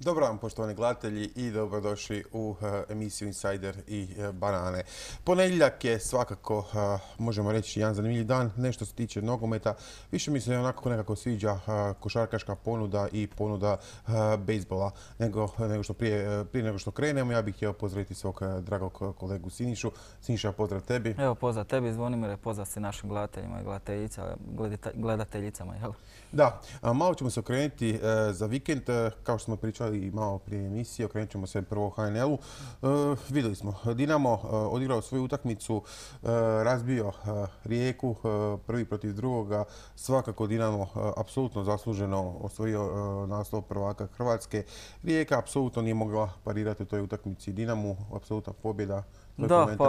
Dobar dan, poštovani gledatelji i dobrodošli u emisiju Insider i banane. Ponedjeljak je svakako, možemo reći, jedan zanimljiv dan. Nešto se tiče nogometa. Više mi se onako nekako sviđa košarkaška ponuda i ponuda bejsbola. Nego što prije nego što krenemo, ja bih htio pozdraviti svog dragog kolegu Sinišu. Siniša, pozdrav tebi. Evo, pozdrav tebi, Zvonimire, pozdrav se našim gledateljima i gledateljicama. Jel? Da, malo ćemo se okrenuti za vikend. Kao što smo pričali i malo prije emisije, okrenut ćemo se prvo HNL-u. Vidjeli smo, Dinamo odigrao svoju utakmicu, razbio Rijeku, prvi protiv drugoga. Svakako Dinamo apsolutno zasluženo osvojio naslov prvaka Hrvatske. Rijeka apsolutno nije mogla parirati u toj utakmici Dinamu, apsolutna pobjeda. Da, pa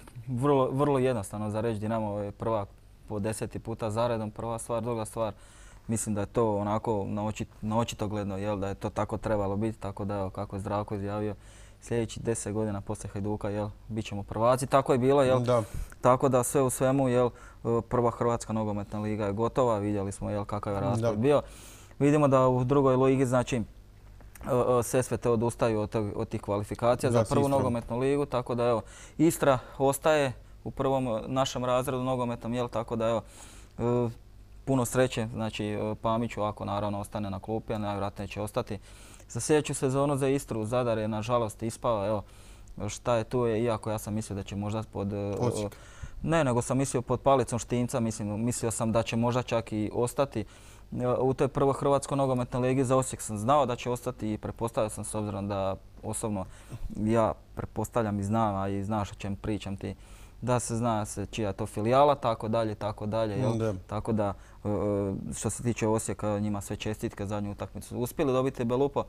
vrlo jednostavno za reći. Dinamo je prvak po 10. puta zaredom, prva stvar. Druga stvar, mislim da je to onako na očitogledno, jel, da je to tako trebalo biti, tako da evo, kako je Zdravko izjavio, sljedećih 10 godina poslije Hajduka, jel, bit ćemo prvaci. Tako je bilo, jel? Da. Tako da sve u svemu, jel, prva Hrvatska nogometna liga je gotova, vidjeli smo, jel, kakav je raspad bio. Vidimo da u drugoj ligi, znači, Sesvete odustaju od tih kvalifikacija za prvu nogometnu ligu, tako da evo, Istra ostaje u prvom našem razredu nogometnom, jel, tako da evo, puno sreće, znači Pamiću ako naravno ostane na klupi, a najvjerojatnije će ostati. Za sljedeću sezonu za Istru, Zadar je nažalost ispao, evo, šta je tu je, iako ja sam mislio da će možda pod... Ne, nego sam mislio pod palicom Štimca, mislio sam da će možda čak i ostati. U toj prvoj Hrvatskoj nogometnoj ligi za Osijek sam znao da će ostati i pretpostavio sam, s obzirom da osobno ja pretpostavljam i znam, a i znaš o čem pričam ti, da se zna čija je to filijala, tako dalje. Jel? Tako da, što se tiče Osijeka, njima sve čestitke, zadnju utakmicu uspjeli dobiti Belupo.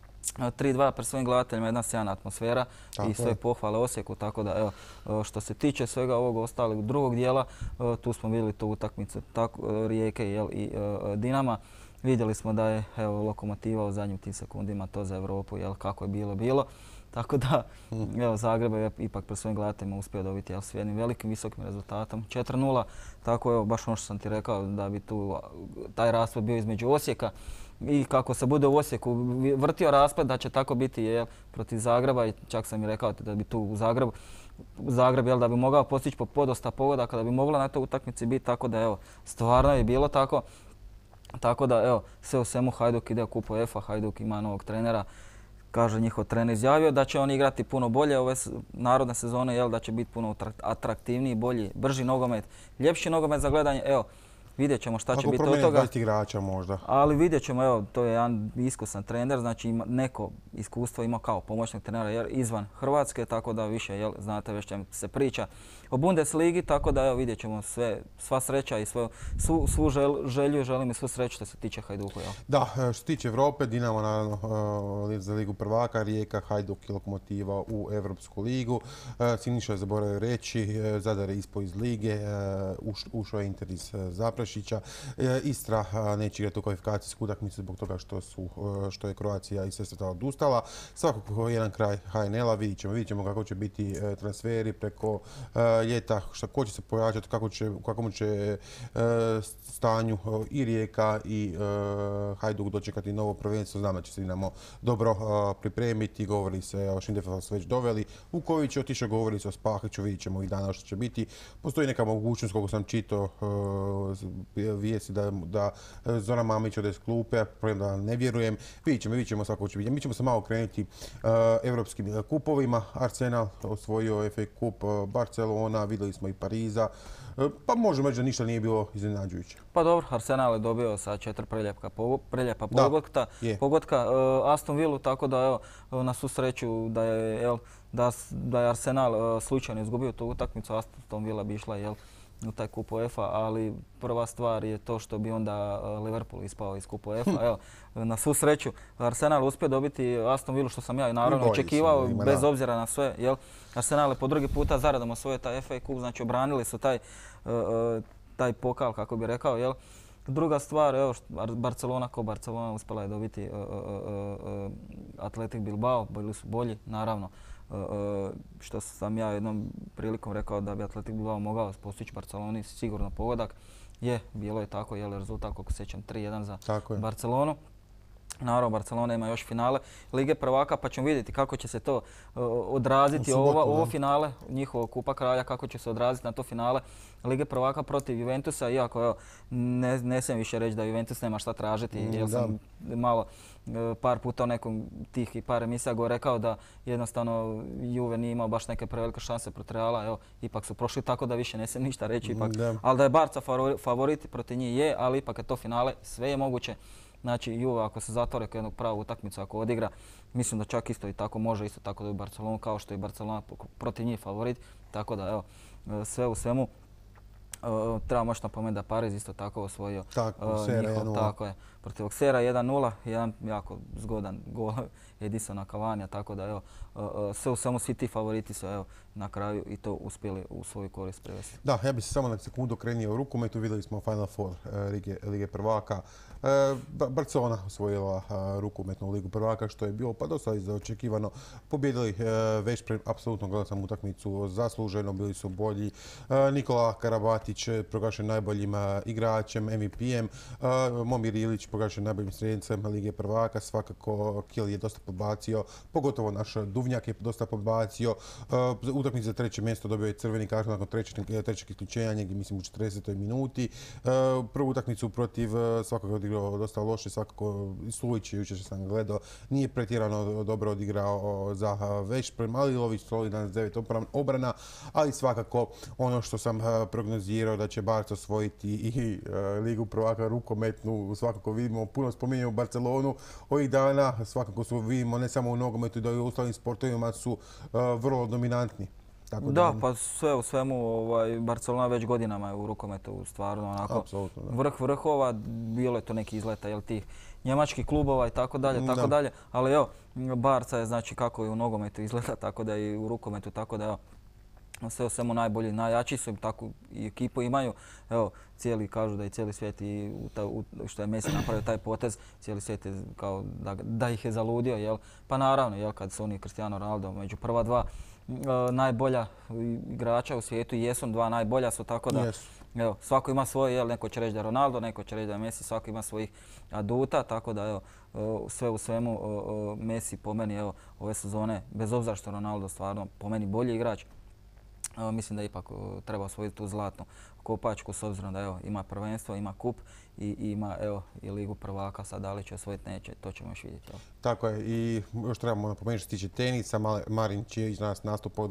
3-2 pred svojim gledateljima, jedna sjajna atmosfera i sve pohvale Osijeku, tako da evo, što se tiče svega ovog ostalog drugog dijela, tu smo vidjeli tu utakmicu Rijeke, jel, i Dinama. Vidjeli smo da je, evo, Lokomotiva u zadnjim tim sekundima to za Europu, jel, kako je bilo. Tako da, evo, Zagreb je ipak pred svojim gledateljima uspio dobiti, jel, s jednim velikim, visokim rezultatom, 4-0. Tako, evo, baš ono što sam ti rekao, da bi tu taj raspad bio između Osijeka i kako se bude u Osijeku vrtio raspad, da će tako biti, jel, protiv Zagreba, i čak sam i rekao da bi tu u Zagreb, jel, da bi mogao postići po podosta pogodaka, da bi mogla na toj utakmici biti, tako da, evo, stvarno je bilo tako. Tako da, evo, sve u svemu Hajduk ide u kupu UEFA, Hajduk ima novog trenera. Kaže, njihov trener izjavio da će on igrati puno bolje ove narodne sezone, jel, da će biti puno atraktivniji, bolji, brži nogomet, ljepši nogomet za gledanje. Evo, vidjet ćemo šta će biti od toga. 20 igrača možda. Ali vidjet ćemo, evo, to je jedan iskusan trener, znači neko iskustvo ima kao pomoćnog trenera izvan Hrvatske, tako da više, jel, znate već čem se priča o Bundesligi, tako da, evo, vidjet ćemo sva sreća i svu želju, želim i svu sreću što se tiče Hajduku, jel? Da, što se tiče Europe, Dinamo naravno za ligu prvaka, Rijeka, Hajduk i Lokomotiva u Evropsku ligu. Siniša je zaboravio reći, Zadar je ispao iz lige, ušao je Inter iz Zaprešića. Istra neće igrati u kvalifikacijsku utakmicu zbog toga što je Croatia i Sesveta odustala. Svakako jedan kraj HNL-a, vidjet ćemo kako će biti transferi preko ljeta, ko će se pojačati, kakvom će stanju i Rijeka i Hajduk dočekati novo prvenstvo. Znam da će se Dinamo dobro pripremiti, govori se o Šindefeldu su već doveli. Vuković je otišao, govori se o Spahiću, vidjet ćemo ovih dana što će biti. Postoji neka mogućnost, koliko sam čitao vijesti, da Zoran Mamić ode s klupe, da ne vjerujem. Vidjet ćemo svako će biti. Mi ćemo se malo krenuti evropskim kupovima. Arsenal osvojio FA kup, Barcelona, vidjeli smo i Pariza. Pa možemo reći da ništa nije bilo iznenađujuće. Pa dobro, Arsenal je dobio sa 4 preljepa pogotka Aston Villu, tako da, evo, na svu sreću da je Arsenal slučajno izgubio tu utakmicu, Aston Villa bi išla, jel, u taj kup UEFA, ali prva stvar je to što bi onda Liverpool ispao iz kupa UEFA. Evo, na svu sreću Arsenal uspio dobiti Aston Villu, što sam ja i naravno očekivao, bez obzira na sve. Jel? Arsenal je po drugi puta zaredom osvojio taj FA kup, znači obranili su taj pokal, kako bi rekao. Jel? Druga stvar, evo, Barcelona uspjela je dobiti Athletic Bilbao, bili su bolji, naravno. Što sam ja jednom prilikom rekao da bi Athletic Bilbao mogao postići Barceloni sigurno pogodak. Bilo je tako, rezultat, koliko se sjećam, 3-1 za Barcelonu. Naravno, Barcelona ima još finale Lige prvaka, pa ćemo vidjeti kako će se to odraziti ovo finale njihovog Kupa kralja, kako će se odraziti na to finale Lige prvaka protiv Juventusa, iako evo, ne smijem više reći da Juventus nema šta tražiti, jer sam malo par puta u nekom tih i par emisija go rekao da jednostavno Juve nije imao baš neke prevelike šanse protiv Reala, evo, ipak su prošli tako da više ne smijem ništa reći, ipak. Ali da je Barca favorit protiv njih je, ali ipak je to finale, sve je moguće. Znači Juve ako se zatvore kao jednog pravu utakmicu, ako odigra, mislim da čak isto i tako može isto tako da je Barcelona, kao što je Barcelona protiv njih favorit. Tako da evo, sve u svemu treba možda napomenuti da Pariz isto tako osvojio njihov, tako je, protiv Auxerra 1-0, jedan jako zgodan gol Edisona Cavania, tako da evo, sve u svemu svi ti favoriti su evo, na kraju i to uspjeli u svoju korist prevesti. Da, ja bih se samo na sekundu okrenio u rukometu, vidjeli smo Final Four Lige prvaka. Barcelona osvojila rukometnu Ligu prvaka, što je bilo pa dosta očekivano. Pobjedili Veszprém, apsolutno gledao sam utakmicu zasluženo, bili su bolji. Nikola Karabatić proglašen najboljim igračem, MVP-em. Momir Ilić proglašen najboljim srednjicem Lige prvaka. Svakako Kiel je dosta podbacio, pogotovo naš Duvnjak je dosta podbacio. Utakmicu za treće mjesto dobio je crveni karton nakon trećeg isključenja, negdje mislim u 40. minuti. Prvu utakmicu protiv svakako odigrao dosta loše, svakako Slujić jučer što sam gledao nije pretjerano dobro odigrao za Veszprém, ali Lović solidan s 9 obrana, ali svakako ono što sam prognozirao da će Barca osvojiti i Ligu prvaka rukometnu, svakako vidimo, puno spominjamo Barcelonu ovih dana, svakako su vidimo ne samo u nogometu da i u ostalim sportovima su vrlo dominantni. Da, pa sve u svemu Barcelona već godinama je u rukometu stvarno onako vrh vrhova, bilo je to neki izleta jel, tih njemačkih klubova i tako dalje, ali evo, Barca je znači kako i u nogometu izgleda, tako da i u rukometu, tako da evo, sve u svemu najbolji, najjači su, tako i ekipu imaju. Evo, kažu da i cijeli svijet i što je Messi napravio taj potez, cijeli svijet je kao da ih je zaludio, jel? Pa naravno, jel, kad su oni Cristiano Ronaldo među prva dva najbolja igrača u svijetu i jesu dva najbolja su, tako da evo, svako ima svoje, jel, neko će reći da je Ronaldo, neko će reći da je Messi, svako ima svojih aduta, tako da evo, sve u svemu Messi po meni evo, ove sezone, bez obzira što Ronaldo stvarno po meni bolji igrač, mislim da ipak treba osvojiti tu zlatnu kopačku s obzirom da evo, ima prvenstvo, ima kup i ima evo, i Ligu prvaka, sad da li će osvojiti neće, to ćemo još vidjeti. Jel? Tako je i još trebamo napomenuti što se tiče tenisa, Marin Čilić danas nastupao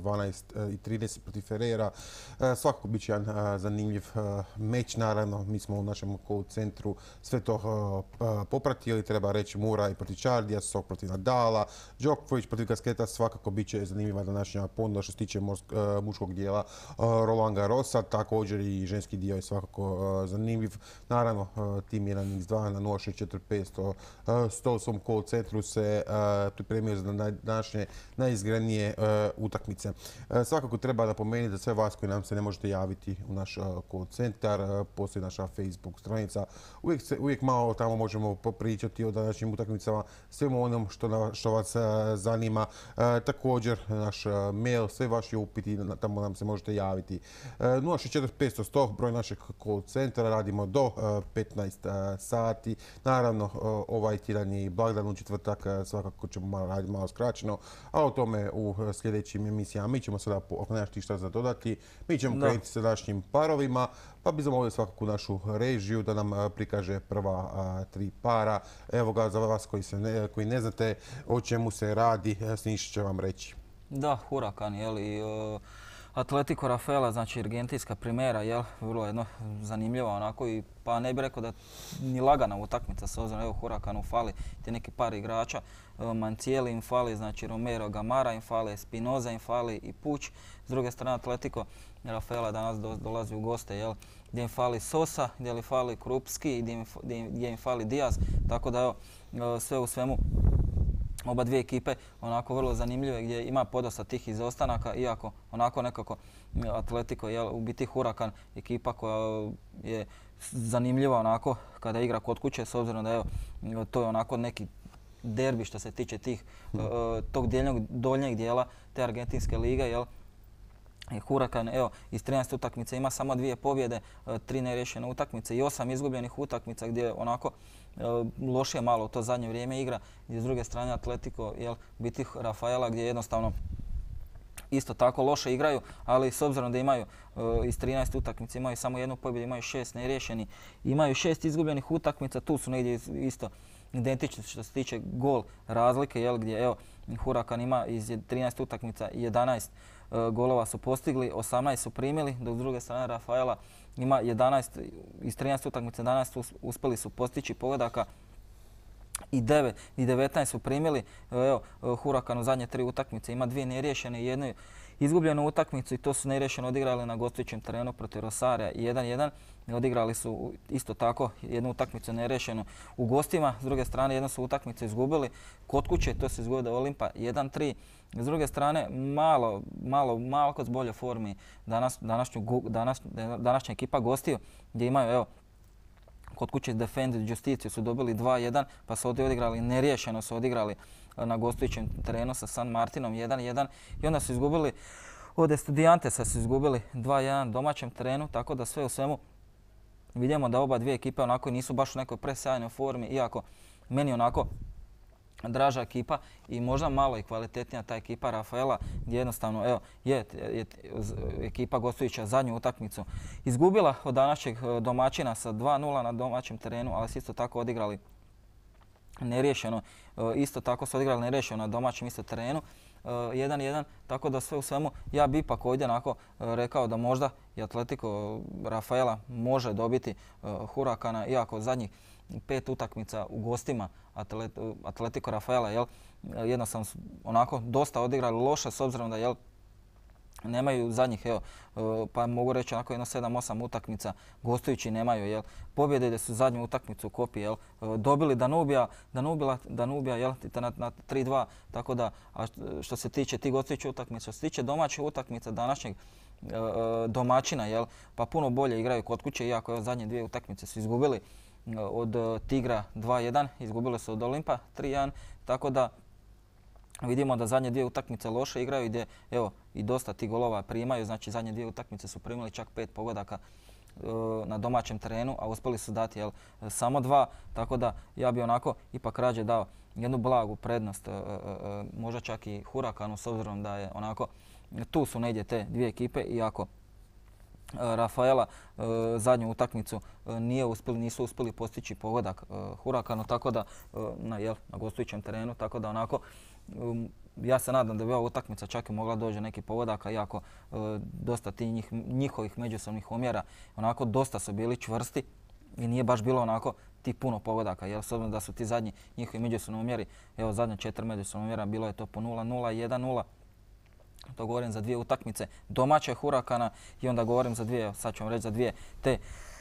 12:30 protiv Ferrera. Svakako bit će jedan zanimljiv meč, naravno mi smo u našem centru sve to popratili, treba reći Murray protiv Čardija, Sok protiv Nadala, Djokovic protiv Gasketa, svakako bit će zanimljiva današnja ponuda što se tiče muškog dijela Roland Garrosa, također i ženski dio je svakako zanimljiv. Naravno, tim 1x2 na 064 500 svom call centru se pripremio za današnje najizgranije utakmice. Svakako treba napomenuti da sve vas koji nam se ne možete javiti u naš call centar, postoji naša Facebook stranica. Uvijek malo tamo možemo popričati o današnjim utakmicama, svemu onom što vas zanima. Također naš mail, sve vaši upiti, tamo nam se možete javiti. 064 500 100, broj našeg call centra, radimo do 15 sati. Naravno, ovaj tjedan je blagdan u četvrtak, svakako ćemo raditi malo skraćeno, a o tome u sljedećim emisijama. Mi ćemo sada, ako nemaš šta za dodati, mi ćemo krenuti s današnjim parovima, pa bi zamolili svakako našu režiju da nam prikaže prva 3 para. Evo ga za vas koji ne znate o čemu se radi, Siniša će vam reći. Da, Hurakan, jeli, Atletico Rafaela, znači argentinska primera, jel, vrlo jedno zanimljiva onako i pa ne bih rekao da ni lagana utakmica s obzirom, evo Hurakanu fali ti neki par igrača, Mancieli im fali, znači Romero Gamara im fali, Spinoza im fali i Puć. S druge strane Atletico Rafaela danas dolazi u goste, jel, gdje im fali Sosa, gdje im fali Krupski, gdje im fali Diaz, tako da evo, sve u svemu oba dvije ekipe onako vrlo zanimljive gdje ima podosta tih izostanaka, iako onako nekako Atletico je u biti Hurakan ekipa koja je zanimljiva onako kada igra kod kuće s obzirom da evo, to je onako neki derbi što se tiče tog donjeg dijela te argentinske lige, jel? Hurakan, evo, iz 13 utakmica ima samo 2 pobjede, 3 neriješene utakmice i 8 izgubljenih utakmica gdje onako lošije malo u to zadnje vrijeme igra. I s druge strane Atletico, biti Rafaela gdje jednostavno isto tako loše igraju, ali s obzirom da imaju iz 13 utakmica imaju samo 1 pobjedu, imaju 6 neriješeni, imaju 6 izgubljenih utakmica, tu su negdje isto identični što se tiče gol razlike, gdje evo Hurakan ima iz 13 utakmica 11 golova su postigli, 18 su primili, dok s druge strane Rafaela ima 11, iz 13 utakmica 11 uspjeli su postići pogodaka i 19 su primili. Evo, Hurakan u zadnje 3 utakmice ima 2 neriješene i 1 izgubljenu utakmicu i to su neriješeno odigrali na gostujućem terenu protiv Rosarija 1-1. Odigrali su isto tako 1 utakmicu neriješenu u gostima. S druge strane 1 su utakmicu izgubili kod kuće, to se izgubio Olimpa 1-3. S druge strane malo kod bolje formi današnja ekipa gostiju gdje imaju evo kod kuće Defend Justiciju su dobili 2-1 pa su ovdje odigrali neriješeno su odigrali na gostujućem terenu sa San Martinom 1-1 i onda su izgubili od Estudiantesa su izgubili 2-1 domaćem terenu, tako da sve u svemu vidimo da oba dvije ekipe onako nisu baš u nekoj presjajnoj formi, iako meni onako draža ekipa i možda malo i kvalitetnija ta ekipa Rafaela gdje jednostavno evo je ekipa gostujuća zadnju utakmicu izgubila od današnjeg domaćina sa 2-0 na domaćem terenu, ali su isto tako odigrali neriješeno, isto tako su odigrali neriješeno na domaćem isto terenu 1-1, tako da sve u svemu ja bi ipak ovdje onako rekao da možda i Atletico Rafaela može dobiti Hurakana, iako zadnjih 5 utakmica u gostima Atletico Rafaela jednostavno su onako dosta odigrali loše s obzirom da nemaju zadnjih, pa mogu reći onako 7-8 utakmica gostujući nemaju, pobjede gdje su zadnju utakmicu u Kopi, dobili Danubija na 3-2, tako da što se tiče tih gostujućih utakmica, što se tiče domaćih utakmica današnjeg domaćina, pa puno bolje igraju kod kuće, iako zadnje 2 utakmice su izgubili od Tigra 2-1, izgubili su od Olimpa 3-1, tako da vidimo da zadnje 2 utakmice loše igraju i gdje evo i dosta tih golova primaju, znači zadnje 2 utakmice su primili čak 5 pogodaka na domaćem terenu, a uspjeli su dati samo 2, tako da ja bi onako ipak rađe dao jednu blagu prednost, možda čak i Hurakanu s obzirom da je onako tu su negdje te dvije ekipe, iako Rafaela zadnju utakmicu nisu uspjeli postići pogodak Hurakanu, tako da na gostujućem terenu, tako da onako ja se nadam da bi ova utakmica čak i mogla doći neki pogodaka, iako dosta njihovih međusobnih omjera onako dosta su bili čvrsti i nije baš bilo onako ti puno pogodaka, jer s obzirom da su ti zadnji njihovi međusobni omjeri, evo zadnja 4 međusobna omjera bilo je to po 0-0, 1-0. To govorim za 2 utakmice domaće Hurakana i onda govorim za 2, sad ću vam reći za 2 te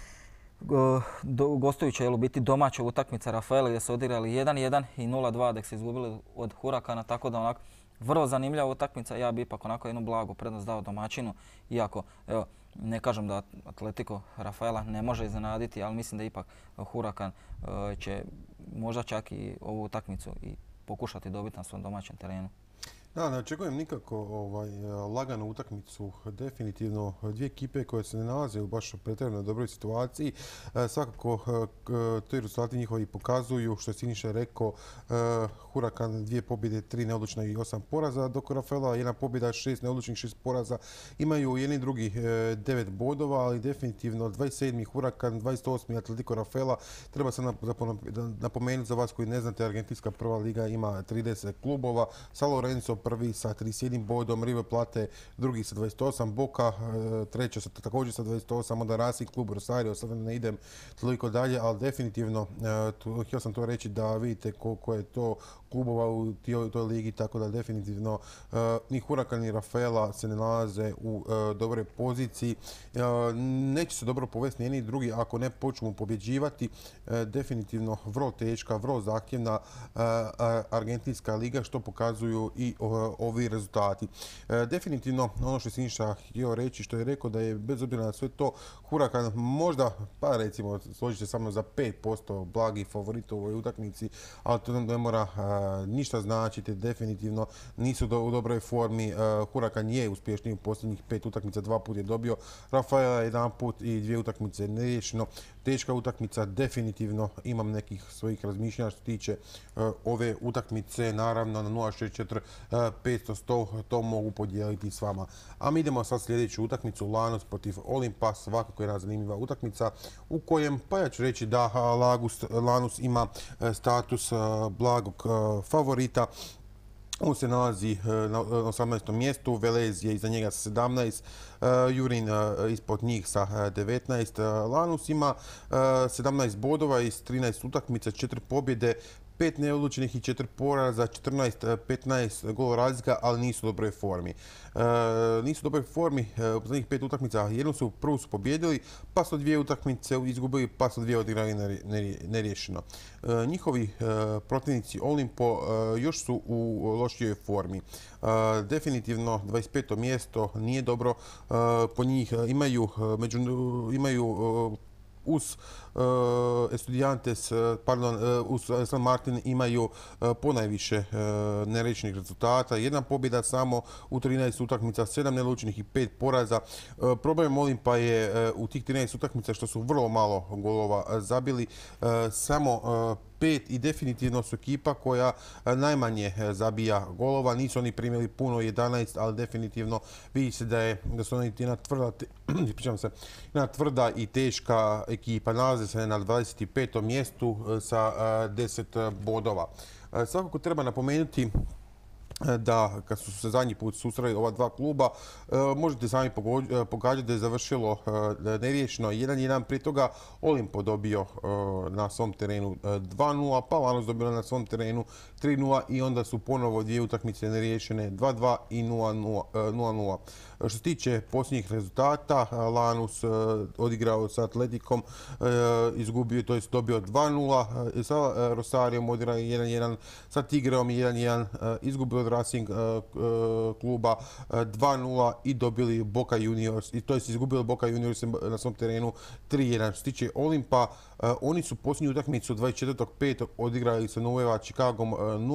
gostujuće biti domaće utakmice Rafaela gdje su odigrali 1-1 i 0-2 dok se izgubili od Hurakana, tako da onako vrlo zanimljiva utakmica. Ja bi ipak onako jednu blagu prednost dao domaćinu, iako evo ne kažem da Atletico Rafaela ne može iznenaditi, ali mislim da ipak Hurakan će možda čak i ovu utakmicu i pokušati dobiti na svom domaćem terenu. Da, ne očekujem nikako laganu utakmicu. Definitivno dvije ekipe koje se ne nalaze u baš pretjerano dobroj situaciji. Svakako to rezultati njihovi pokazuju, što je Siniša rekao, Hurakan 2 pobjede, 3 neodlučna i 8 poraza, dok Rafaela 1 pobjeda, 6 neodlučnih, 6 poraza. Imaju jedni i drugi 9 bodova, ali definitivno 27. Hurakan, 28. Atletico Rafaela. Treba se napomenuti za vas koji ne znate, Argentinska prva liga ima 30 klubova. San Lorenzo prvi sa 31 bodom, River Plate drugi sa 28, Boca treća također sa 28, onda Racing klub Rosario, sad ne idem toliko dalje, ali definitivno htio sam to reći da vidite koliko je to klubova u toj ligi, tako da definitivno ni Hurakan ni Rafaela se ne nalaze u dobroj poziciji. Neće se dobro povesti ni jedni drugi ako ne počnu pobjeđivati. Definitivno vrlo teška, vrlo zahtjevna Argentinska liga, što pokazuju i ovi rezultati. Definitivno ono što je Siniša htio reći, što je rekao da je bez obzira na sve to Hurakan možda, pa recimo, složit će samo za 5% blagi favorit u ovoj utakmici, ali to ne mora ništa značiti, definitivno nisu u dobroj formi. Hurakan je uspješniji u posljednjih 5 utakmica, 2 puta je dobio Rafaela, 1 put i 2 utakmice neriješeno. Teška utakmica, definitivno imam nekih svojih razmišljanja što tiče ove utakmice, naravno na 064 500 to mogu podijeliti s vama. A mi idemo sad sljedeću utakmicu, Lanus protiv Olimpa, svakako jedna zanimljiva utakmica u kojem, pa ja ću reći da Lanus ima status blagog favorita. On se nalazi na 18. mjestu, Velez je iza njega sa 17, Jurin ispod njih sa 19. Lanus ima 17 bodova iz 13 utakmica, 4 pobjede, 5 neodlučenih i 4 poraza, 14-15 gol razlika, ali nisu u dobroj formi. Nisu u dobroj formi u zadnjih 5 utakmica. Prvu su pobjedili, pa su 2 utakmice izgubili, pa su 2 odigrali neriješeno. Njihovi protivnici Olimpo još su u lošijoj formi. Definitivno 25. mjesto nije dobro. Po njih imaju uz Estudiantes, uz San Martin imaju ponajviše neriješenih rezultata. 1 pobjeda samo u 13 utakmica, 7 neodlučenih i 5 poraza. Problem Olimpa je u tih 13 utakmica što su vrlo malo golova zabili, samo 5 i definitivno su ekipa koja najmanje zabija golova. Nisu oni primjeli puno 11, ali definitivno vidi se da su oni jedna tvrda i teška ekipa. Nalaze se na 25. mjestu sa 10 bodova. Svakako treba napomenuti da kad su se zadnji put susreli ova dva kluba, možete sami pogađati da je završilo neriješeno 1-1. Prije toga Olimpo dobio na svom terenu 2-0, pa Lanus dobio na svom terenu 3-0 i onda su ponovo 2 utakmice neriješene 2-2 i 0-0. Što se tiče posljednjih rezultata, Lanus odigrao sa Atletikom, izgubio, to jest dobio 2-0, sa Rosarijom odigrao 1-1, sa Tigreom 1-1, izgubio od Racing kluba 2-0 i dobili Boca Juniors, to jest izgubili Boca Juniors na svom terenu 3-1. Što se tiče Olimpa, oni su posljednju utakmicu 24.5. odigrali sa Nueva Chicagom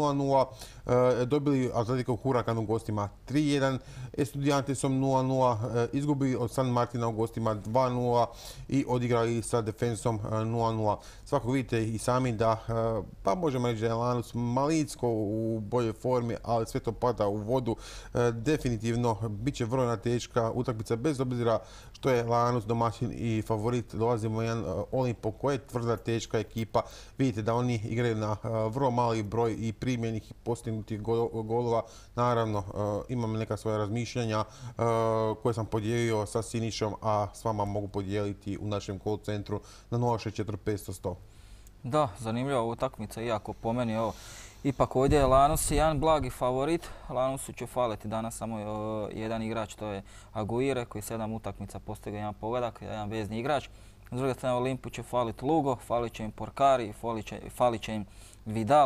0-0, dobili Atletico Huracan u gostima 3-1, Estudiantesom 0-0, izgubili od San Martina u gostima 2-0 i odigrali sa Defensom 0-0. Svako vidite i sami da, pa možemo reći da je Lanus malicko u boljoj formi, ali sve to pada u vodu. Definitivno bit će vrlo teška utakmica, bez obzira što je Lanus domaćin i favorit. Dolazimo jedan Olimpo koja je tvrda, teška ekipa. Vidite da oni igraju na vrlo mali broj i primljenih i postignutih golova. Naravno, imam neka svoja razmišljanja koje sam podijelio sa Sinišom, a s vama mogu podijeliti u našem call centru na 064 500 100. Da, zanimljiva utakmica, iako po meni ipak ovdje je Lanus jedan blagi favorit. Lanusu će faliti danas samo jedan igrač, to je Aguirre koji 7 utakmica postigao jedan pogodak, jedan vezni igrač. S druge strane Olimpu će faliti Lugo, falit će im Porcari, falit će im Vidal.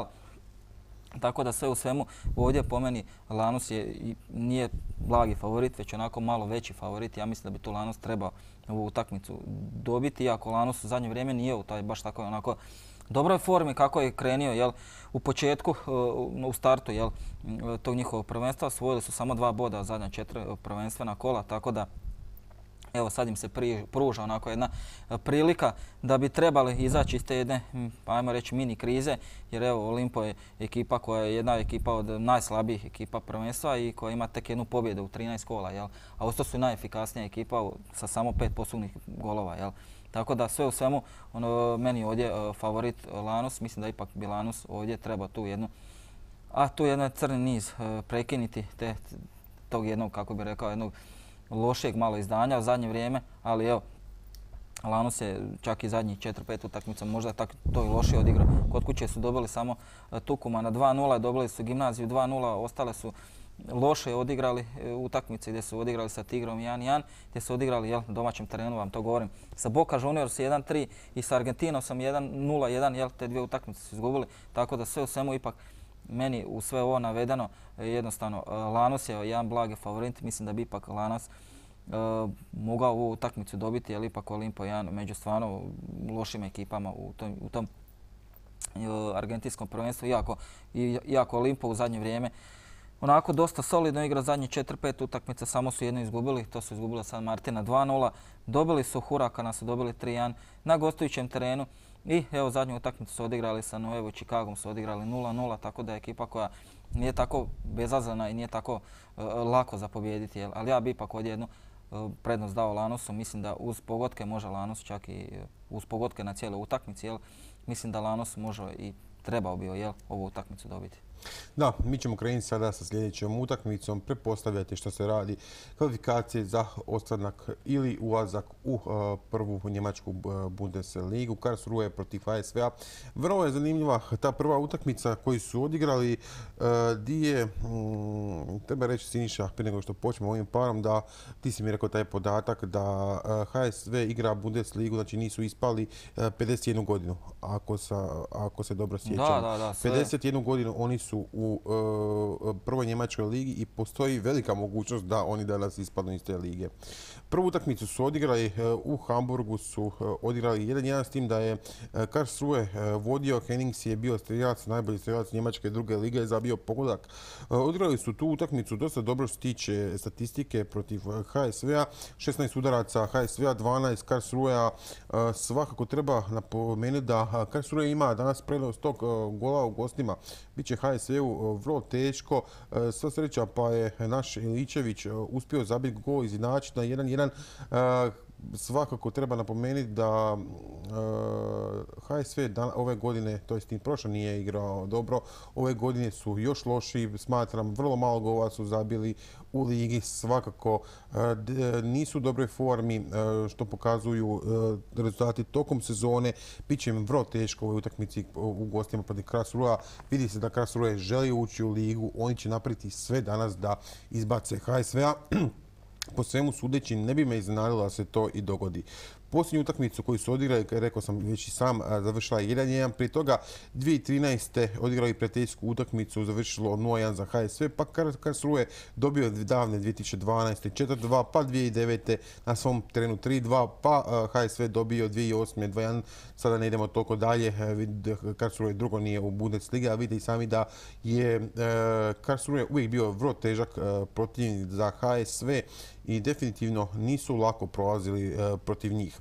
Tako da sve u svemu ovdje po meni Lanus nije blagi favorit, već onako malo veći favorit. Ja mislim da bi tu Lanus trebao ovu utakmicu dobiti, iako Lanus u zadnje vrijeme nije u taj baš tako onako dobroj formi kako je krenio u početku, u startu tog njihovog prvenstva. Osvojili su samo 2 boda zadnja 4 prvenstvena kola, tako da evo sad im se pruža onako jedna prilika da bi trebali izaći iz te jedne, ajmo reći, mini krize, jer evo Olimpo je ekipa koja je jedna ekipa od najslabijih ekipa prvenstva i koja ima tek jednu pobjedu u 13 kola, a ostalo su najefikasnija ekipa sa samo 5 posebnih golova. Tako da sve u svemu meni ovdje favorit Lanus, mislim da ipak bi Lanus ovdje treba tu jedan crni niz prekinuti tog jednog, kako bi rekao, jednog lošijeg malo izdanja u zadnje vrijeme, ali evo, Lanus je čak i zadnjih 4-5 utakmica možda to i lošije odigrao. Kod kuće su dobili samo Tucumana 2-0, dobili su Gimnaziju 2-0, ostale su loše odigrali utakmice gdje su odigrali sa Tigrom 1-1, gdje su odigrali domaćem terenu, vam to govorim, sa Boca Juniors 1-3 i sa Argentinom sam 1-0-1, te 2 utakmice su izgubili, tako da sve u svemu ipak meni u sve ovo navedeno jednostavno Lanus je jedan blagi favorit, mislim da bi ipak Lanus mogao ovu utakmicu dobiti, jer ipak Olimpo je jedan među stvarno lošim ekipama u tom argentinskom prvenstvu, iako Olimpo u zadnje vrijeme onako dosta solidno igra zadnje 4-5 utakmica, samo su jednu izgubili, to su izgubili San Martina 2-0, dobili su Huracana, su dobili 3-1 na gostujućem terenu i evo zadnju utakmicu su odigrali sa Nuevo Chicagom, su odigrali 0-0, tako da je ekipa koja nije tako bezazlena i nije tako lako za pobijediti, ali ja bi ipak ovdje jednu prednost dao Lanusu, mislim da uz pogodke može Lanus, čak i uz pogodke na cijeloj utakmici, mislim da Lanus može i trebao bi ovu utakmicu dobiti. Da, mi ćemo krenuti sada sa sljedećom utakmicom. Pretpostavljate što se radi kvalifikacije za ostanak ili ulazak u prvu njemačku Bundesligu. Karlsruhe protiv HSV-a. Vrlo je zanimljiva ta prva utakmica koju su odigrali. Treba reći Siniša, prije nego što počnemo ovim parom, da ti si mi rekao taj podatak da HSV igra Bundesligu, znači nisu ispali 51 godinu, ako se dobro sjećam. Da, 51 godinu oni su u prvoj njemačkoj ligi i postoji velika mogućnost da oni danas ispadnu iz te lige. Prvu utakmicu su odigrali u Hamburgu, su odigrali 1-1 s tim da je Karlsruhe vodio, Hennings je bio strelac, najbolji strelac njemačke druge lige, je zabio pogodak. Odigrali su tu utakmicu dosta dobro što se tiče statistike protiv HSV-a, 16 udaraca HSV-a, 12 Karlsruhea. Svakako treba napomenuti da Karlsruhe ima danas prednost tog gola u gostima. Biće HSV-u vrlo teško. Sva sreća pa je naš Iličević uspio zabiti gol, izjednačiti na 1-1. Svakako treba napomenuti da HSV ove godine, to jest tim prošle nije igrao dobro, ove godine su još loši, smatram, vrlo malo gola su zabili u ligi, svakako nisu u dobroj formi što pokazuju rezultati tokom sezone. Biće im vrlo teško u ovoj utakmici u gostima protiv Karlsruhea. Vidi se da Karlsruhe želi ući u ligu, oni će napraviti sve danas da izbace HSV-a. Po svemu sudeći ne bi me iznenadilo da se to i dogodi. Posljednju utakmicu koju su odigrali, rekao sam već i sam, završila 1-1. Prije toga 2013. odigrali prijateljsku utakmicu, završilo 0-1 za HSV, pa Karlsruhe dobio davne 2012. 4-2, pa 2009. na svom terenu 3-2, pa HSV dobio 2008. 2-1. Sada ne idemo toliko dalje, Karlsruhe drugo nije u Bundesliga, a vidite i sami da je Karlsruhe uvijek bio vrlo težak protivnik za HSV i definitivno nisu lako prolazili protiv njih.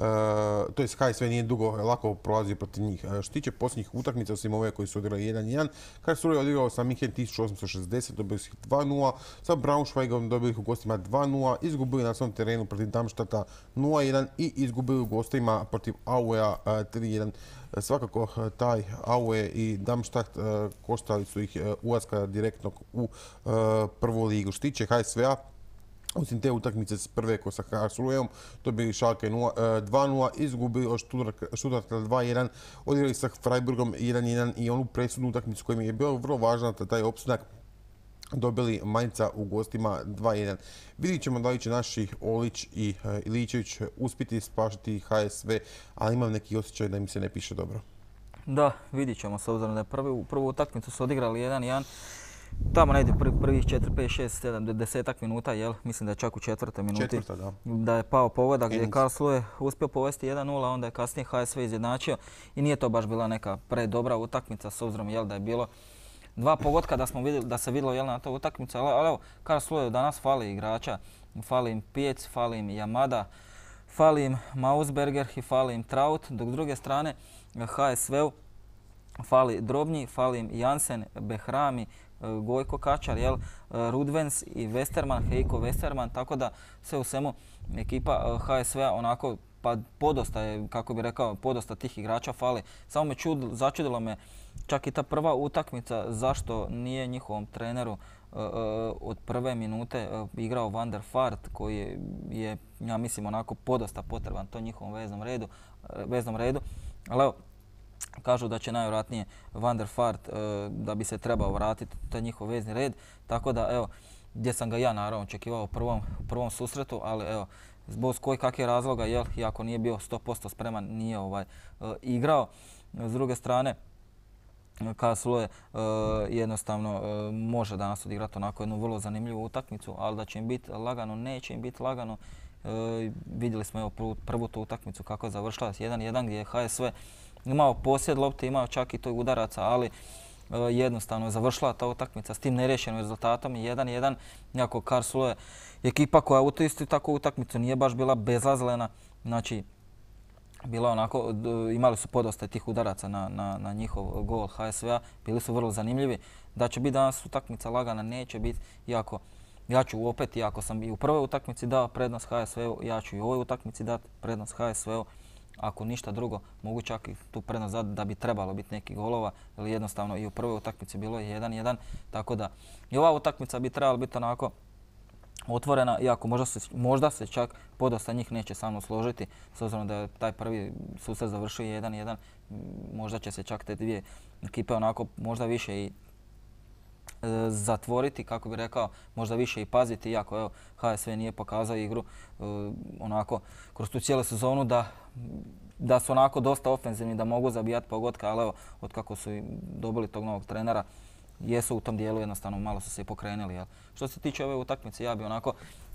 To jest HSV nije dugo lako prolazio protiv njih. Što tiče posljednjih utakmica, osim ove koji su odigrali 1-1, Karlsruhe je odigrao sa München 1860, dobili su ih 2-0, sa Braunschweigom dobili ih u gostima 2-0, izgubili na svom terenu protiv Darmstadta 0-1 i izgubili u gostima protiv Auea 3-1. Svakako taj Aue i Darmstadt koštali su ih ulaska direktnog u prvu ligu. Što tiče HSV-a, osim te utakmice prve sa Karlsruheom, to bili Schalke 2-0, izgubili od Stuttgarta 2-1, odigrali sa Freiburgom 1-1 i onu presudnu utakmicu koja mi je bila vrlo važna, taj opstanak, dobili Mainza u gostima 2-1. Vidjet ćemo da li će naši Olić i Iličević uspjeti spašiti HSV, ali imam neki osjećaj da im se ne piše dobro. Da, vidjet ćemo, s obzirom da je prvu utakmicu su odigrali 1-1. Tamo negdje prvih 4, 5, 6, 7, 10 minuta, mislim da je čak u četvrtoj minuti da je pao pogodak gdje je Karlsruhe uspio povesti 1-0, onda je kasnije HSV izjednačio i nije to baš bila neka predobra utakmica s obzirom da je bilo dva pogotka da se vidjelo na toj utakmici, ali evo, Karlsruhe danas fali igrača, fali im Pjec, fali im Yamada, fali im Mausberger i fali im Traut, dok s druge strane HSV-u fali Drobnji, fali im Jansen, Behrami, Gojko Kačar, Rudvens i Westerman, Heiko Westerman, tako da sve u svemu ekipa HSV-a onako pa podosta je, kako bih rekao, podosta tih igrača fali. Samo me začudilo me čak i ta prva utakmica zašto nije njihovom treneru od prve minute igrao Van der Vaart koji je, ja mislim, onako podosta potreban to njihovom veznom redu. Ali evo, kažu da će najvjerojatnije Van der Vaart da bi se trebao vratiti taj njihov vezni red. Tako da, evo, gdje sam ga ja naravno očekivao u prvom susretu, ali evo, zbog kakvih razloga, iako nije bio 100% spreman, nije igrao. S druge strane, Karlsruhe jednostavno može danas odigrati onako jednu vrlo zanimljivu utakmicu, ali da će im biti lagano, neće im biti lagano. Vidjeli smo evo prvu tu utakmicu kako je završila 1-1 gdje je HSV imao posjed lopte, imao čak i tog udaraca, ali jednostavno je završila ta utakmica s tim neriješenim rezultatom 1-1. Iako Karlsruhe je ekipa koja u istu takvu utakmicu nije baš bila bezazlena, znači bila onako, imali su podosta tih udaraca na njihov gol HSV-a, bili su vrlo zanimljivi. Da će biti danas utakmica lagana, neće biti, iako ja ću opet, iako sam i u prvoj utakmici dao prednost HSV-u, ja ću i u ovoj utakmici dati prednost HSV-u. Ako ništa drugo, mogu čak i tu prednost dati da bi trebalo biti nekih golova, jer jednostavno i u prvoj utakmici bilo je 1-1, tako da i ova utakmica bi trebala biti onako otvorena, iako možda se čak podosta njih neće sa mnom složiti, s obzirom da je taj prvi susret završio 1-1, možda će se čak te dvije ekipe onako možda više i zatvoriti, kako bi rekao, možda više i paziti, iako evo, HSV nije pokazao igru onako kroz tu cijelu sezonu da su onako dosta ofenzivni, da mogu zabijati pogotka, ali evo, otkako su dobili tog novog trenera, jesu u tom dijelu jednostavno malo su se i pokrenuli. Jel? Što se tiče ove utakmice, ja bi onako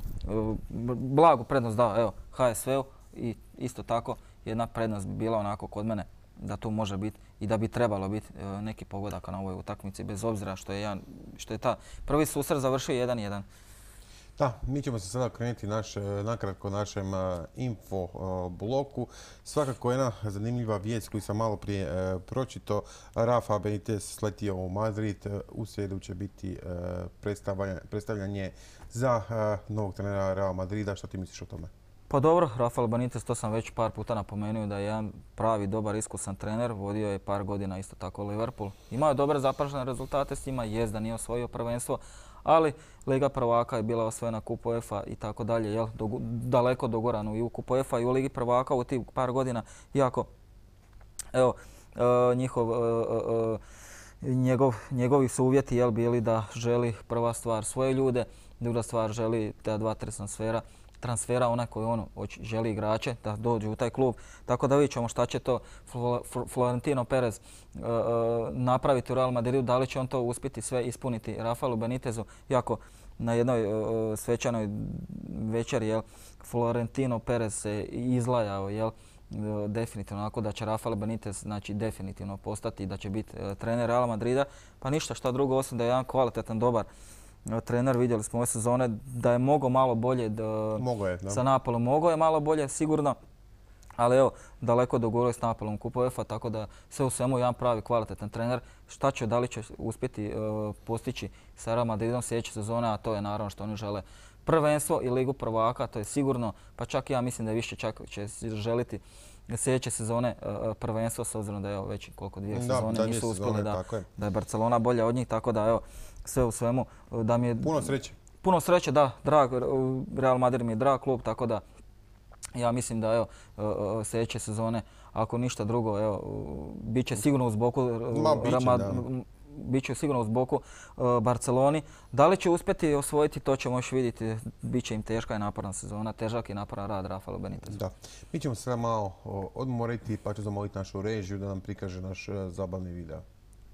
blagu prednost dao evo, HSV-u i isto tako jedna prednost bi bila onako kod mene da tu može biti i da bi trebalo biti neki pogodaka na ovoj utakmici, bez obzira što je ta prvi susret završio 1-1. Da, mi ćemo se sada krenuti nakratko našem info bloku. Svakako jedna zanimljiva vijest koju sam malo prije pročitao. Rafa Benitez sletio u Madrid. U srijedu će biti predstavljanje za novog trenera Real Madrida. Što ti misliš o tome? Pa dobro, Rafael Benitez, to sam već par puta napomenuo da je jedan pravi, dobar, iskusan trener. Vodio je par godina isto tako Liverpool. Imao je dobre zapažene rezultate s njima, jest da nije osvojio prvenstvo, ali Liga prvaka je bila osvojena, Kup UEFA i tako dalje, daleko dogorano i u Kup UEFA i u Ligi prvaka u tih par godina, iako evo, njegovi su uvjeti bili da želi prva stvar svoje ljude, druga stvar želi ta 2-3 transfera, onaj koji on želi igrače da dođu u taj klub. Tako da vidjet ćemo šta će to Florentino Perez napraviti u Real Madridu, da li će on to uspjeti sve ispuniti Rafaelu Benitezu, iako na jednoj svečanoj večeri Florentino Perez se izlajao definitivno onako da će Rafael Benitez znači definitivno postati, da će biti trener Real Madrida, pa ništa šta drugo osim da je jedan kvalitetan, dobar trener. Vidjeli smo ove sezone da je mogao malo bolje sa Napolom. Mogao je malo bolje, sigurno. Ali evo, daleko dogurao s Napolom Kup UEFA, tako da sve u svemu jedan pravi kvalitetan trener. Šta će, da li će uspjeti postići sa Real Madridom sljedeće sezone, a to je naravno što oni žele prvenstvo i Ligu prvaka, to je sigurno. Pa čak ja mislim da više čak će želiti sljedeće sezone prvenstvo, s obzirom da je već koliko dvije sezone nisu uspjeli, da je Barcelona bolja od njih, tako da evo, sve u svemu da mi je... Puno sreće. Puno sreće, da. Real Madrid mi je drag klub, tako da ja mislim da evo, sljedeće sezone, ako ništa drugo, evo, bit će sigurno uz boku Biće sigurno uz boku Barceloni. Da li će uspjeti osvojiti, to ćemo još vidjeti. Biće im teška i naporna sezona, težak i naporan rad Rafaela Beniteza. Da. Mi ćemo se sada malo odmoriti, pa ću zamoliti našu režiju da nam prikaže naš zabavni video.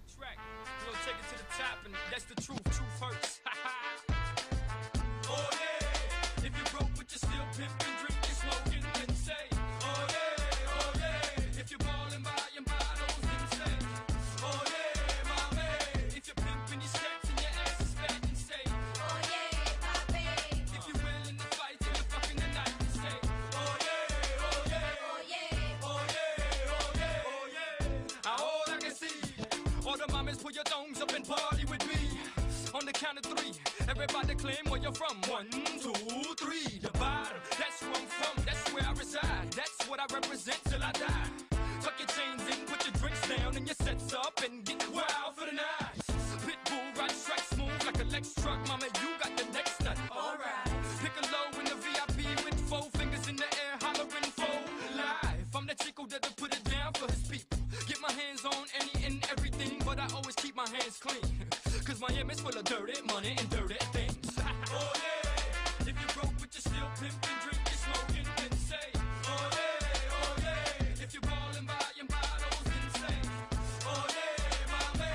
Put your thumbs up and party with me. On the count of 3, everybody claim where you're from. 1, 2, 3. The bottom, that's where I'm from. That's where I reside. That's what I represent till I die. Tuck your chains in, put your drinks down, and your sets up and get wild for the night. Pitbull ride strike smooth like a Lex truck. Mama, you got the next nut. Alright. Pick a low in the VIP with 4 fingers in the air, hollering for life. I'm the chico that'll put it down for his people. Get my hands on any and everything, but I always keep my hands clean. Cause Miami's full of dirty money and dirty things. Oh yeah, if you're broke but you're still pimping, drinking, smoking, then say, oh yeah, if you're ballin' by your bottles, then say, oh yeah, my man.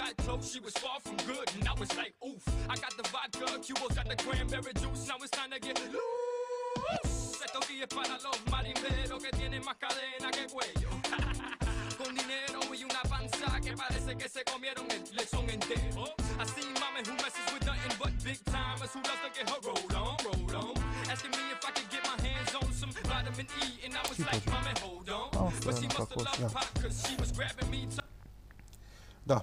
got close, she was far from good, and I was like, oof. I got the vodka, Cubo's got the cranberry juice, now it's time to get loose. Estos días para los marineros que tienen más cadena que cuello. Con dinero y una panza que parece que se comieron el lechón entero. I see mama who messes with nothing but big timers who loves to get her rolled on. Asking me if I could get my hands on some vitamin E, and I was like, mama, hold on. But she must have loved pop, cause she was grabbing me. Da,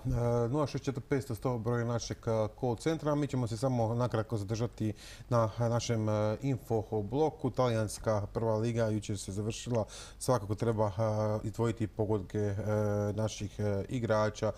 064 100 broj našeg call centra. Mi ćemo se samo nakratko zadržati na našem info bloku. Talijanska prva liga jučer se završila. Svakako treba izdvojiti pogodke naših igrača,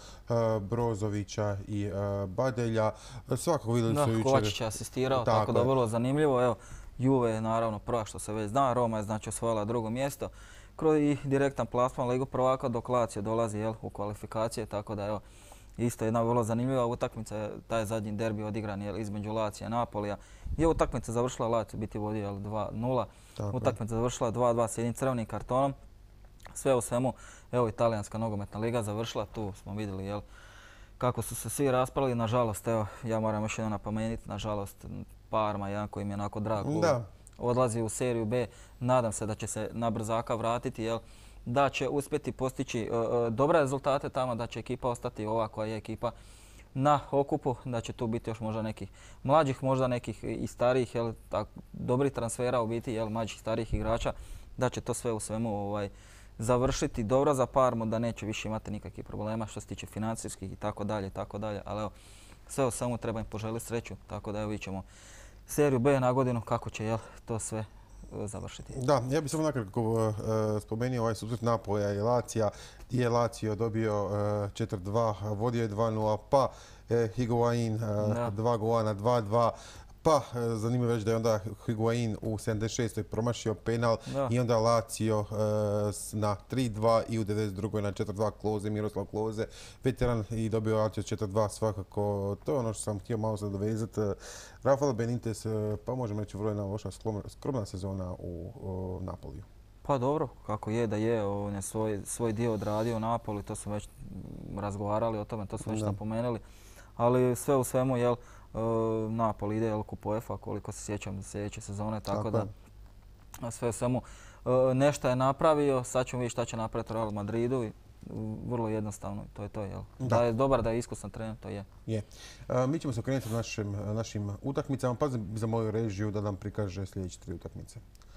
Brozovića i Badelja. Svakako vidjeli su jučer... Kovačić je asistirao, tako da je vrlo zanimljivo. Evo, Juve je naravno prva što se već zna, Roma je znači osvojila drugo mjesto. Kroz i direktan plasman Ligu prvaka dok Lazio dolazi u kvalifikacije, tako da evo, isto jedna vrlo zanimljiva utakmica, taj zadnji derbi odigran između Lazija i Napolija. I utakmica završila, Lazio biti vodio 2-0, utakmica završila 2-2 s jednim crvenim kartonom. Sve u svemu, evo, Italijanska nogometna liga završila, tu smo vidjeli kako su se svi raspali. Nažalost, evo, ja moram još jedno napomenuti, nažalost, Parma, jedan koji mi je onako drag, odlazi u seriju B. Nadam se da će se na brzaka vratiti, da će uspjeti postići dobre rezultate tamo, da će ekipa ostati ova koja je ekipa na okupu, da će tu biti još možda nekih mlađih, možda nekih i starijih, dobrih transfera u biti, mlađih starijih igrača, da će to sve u svemu završiti dobro za Parmu, da neće više imati nikakvih problema što se tiče financijskih i tako dalje, ali evo, sve u svemu treba im poželiti sreću, tako da evo vidjet ćemo seriju B na godinu kako će to sve završiti. Da, ja bih samo nakratko spomenuo ovaj susret Napolija i Lazija, gdje je Lazio dobio 4-2, vodio je 2-0, pa Higuain 2 gola na 2-2. Pa, zanimljivo već da je onda Higuain u 76. promašio penal i onda Lazio na 3-2 i u 92. na 4-2 Klose, Miroslav Klose, veteran i dobio Lazio 4-2 svakako. To je ono što sam htio malo se dovezati. Rafael Benitez, pa možemo reći vrlo jedna loša skromna sezona u Napoliju. Pa dobro, kako je da je, on je svoj dio odradio u Napoli, to smo već razgovarali o tome, to smo već napomenuli. Ali sve u svemu, Napoli ide kup UEFA, koliko se sjećam sljedeće sezone, tako da sve u svemu nešto je napravio, sad ćemo vidjeti šta će napraviti Real Madridu i vrlo jednostavno, to je to, Da je dobar, da je iskusan trener, to je. Mi ćemo se okrenuti našim utakmicama, pa bi zamolio režiju da nam prikaže sljedeće 3 utakmice.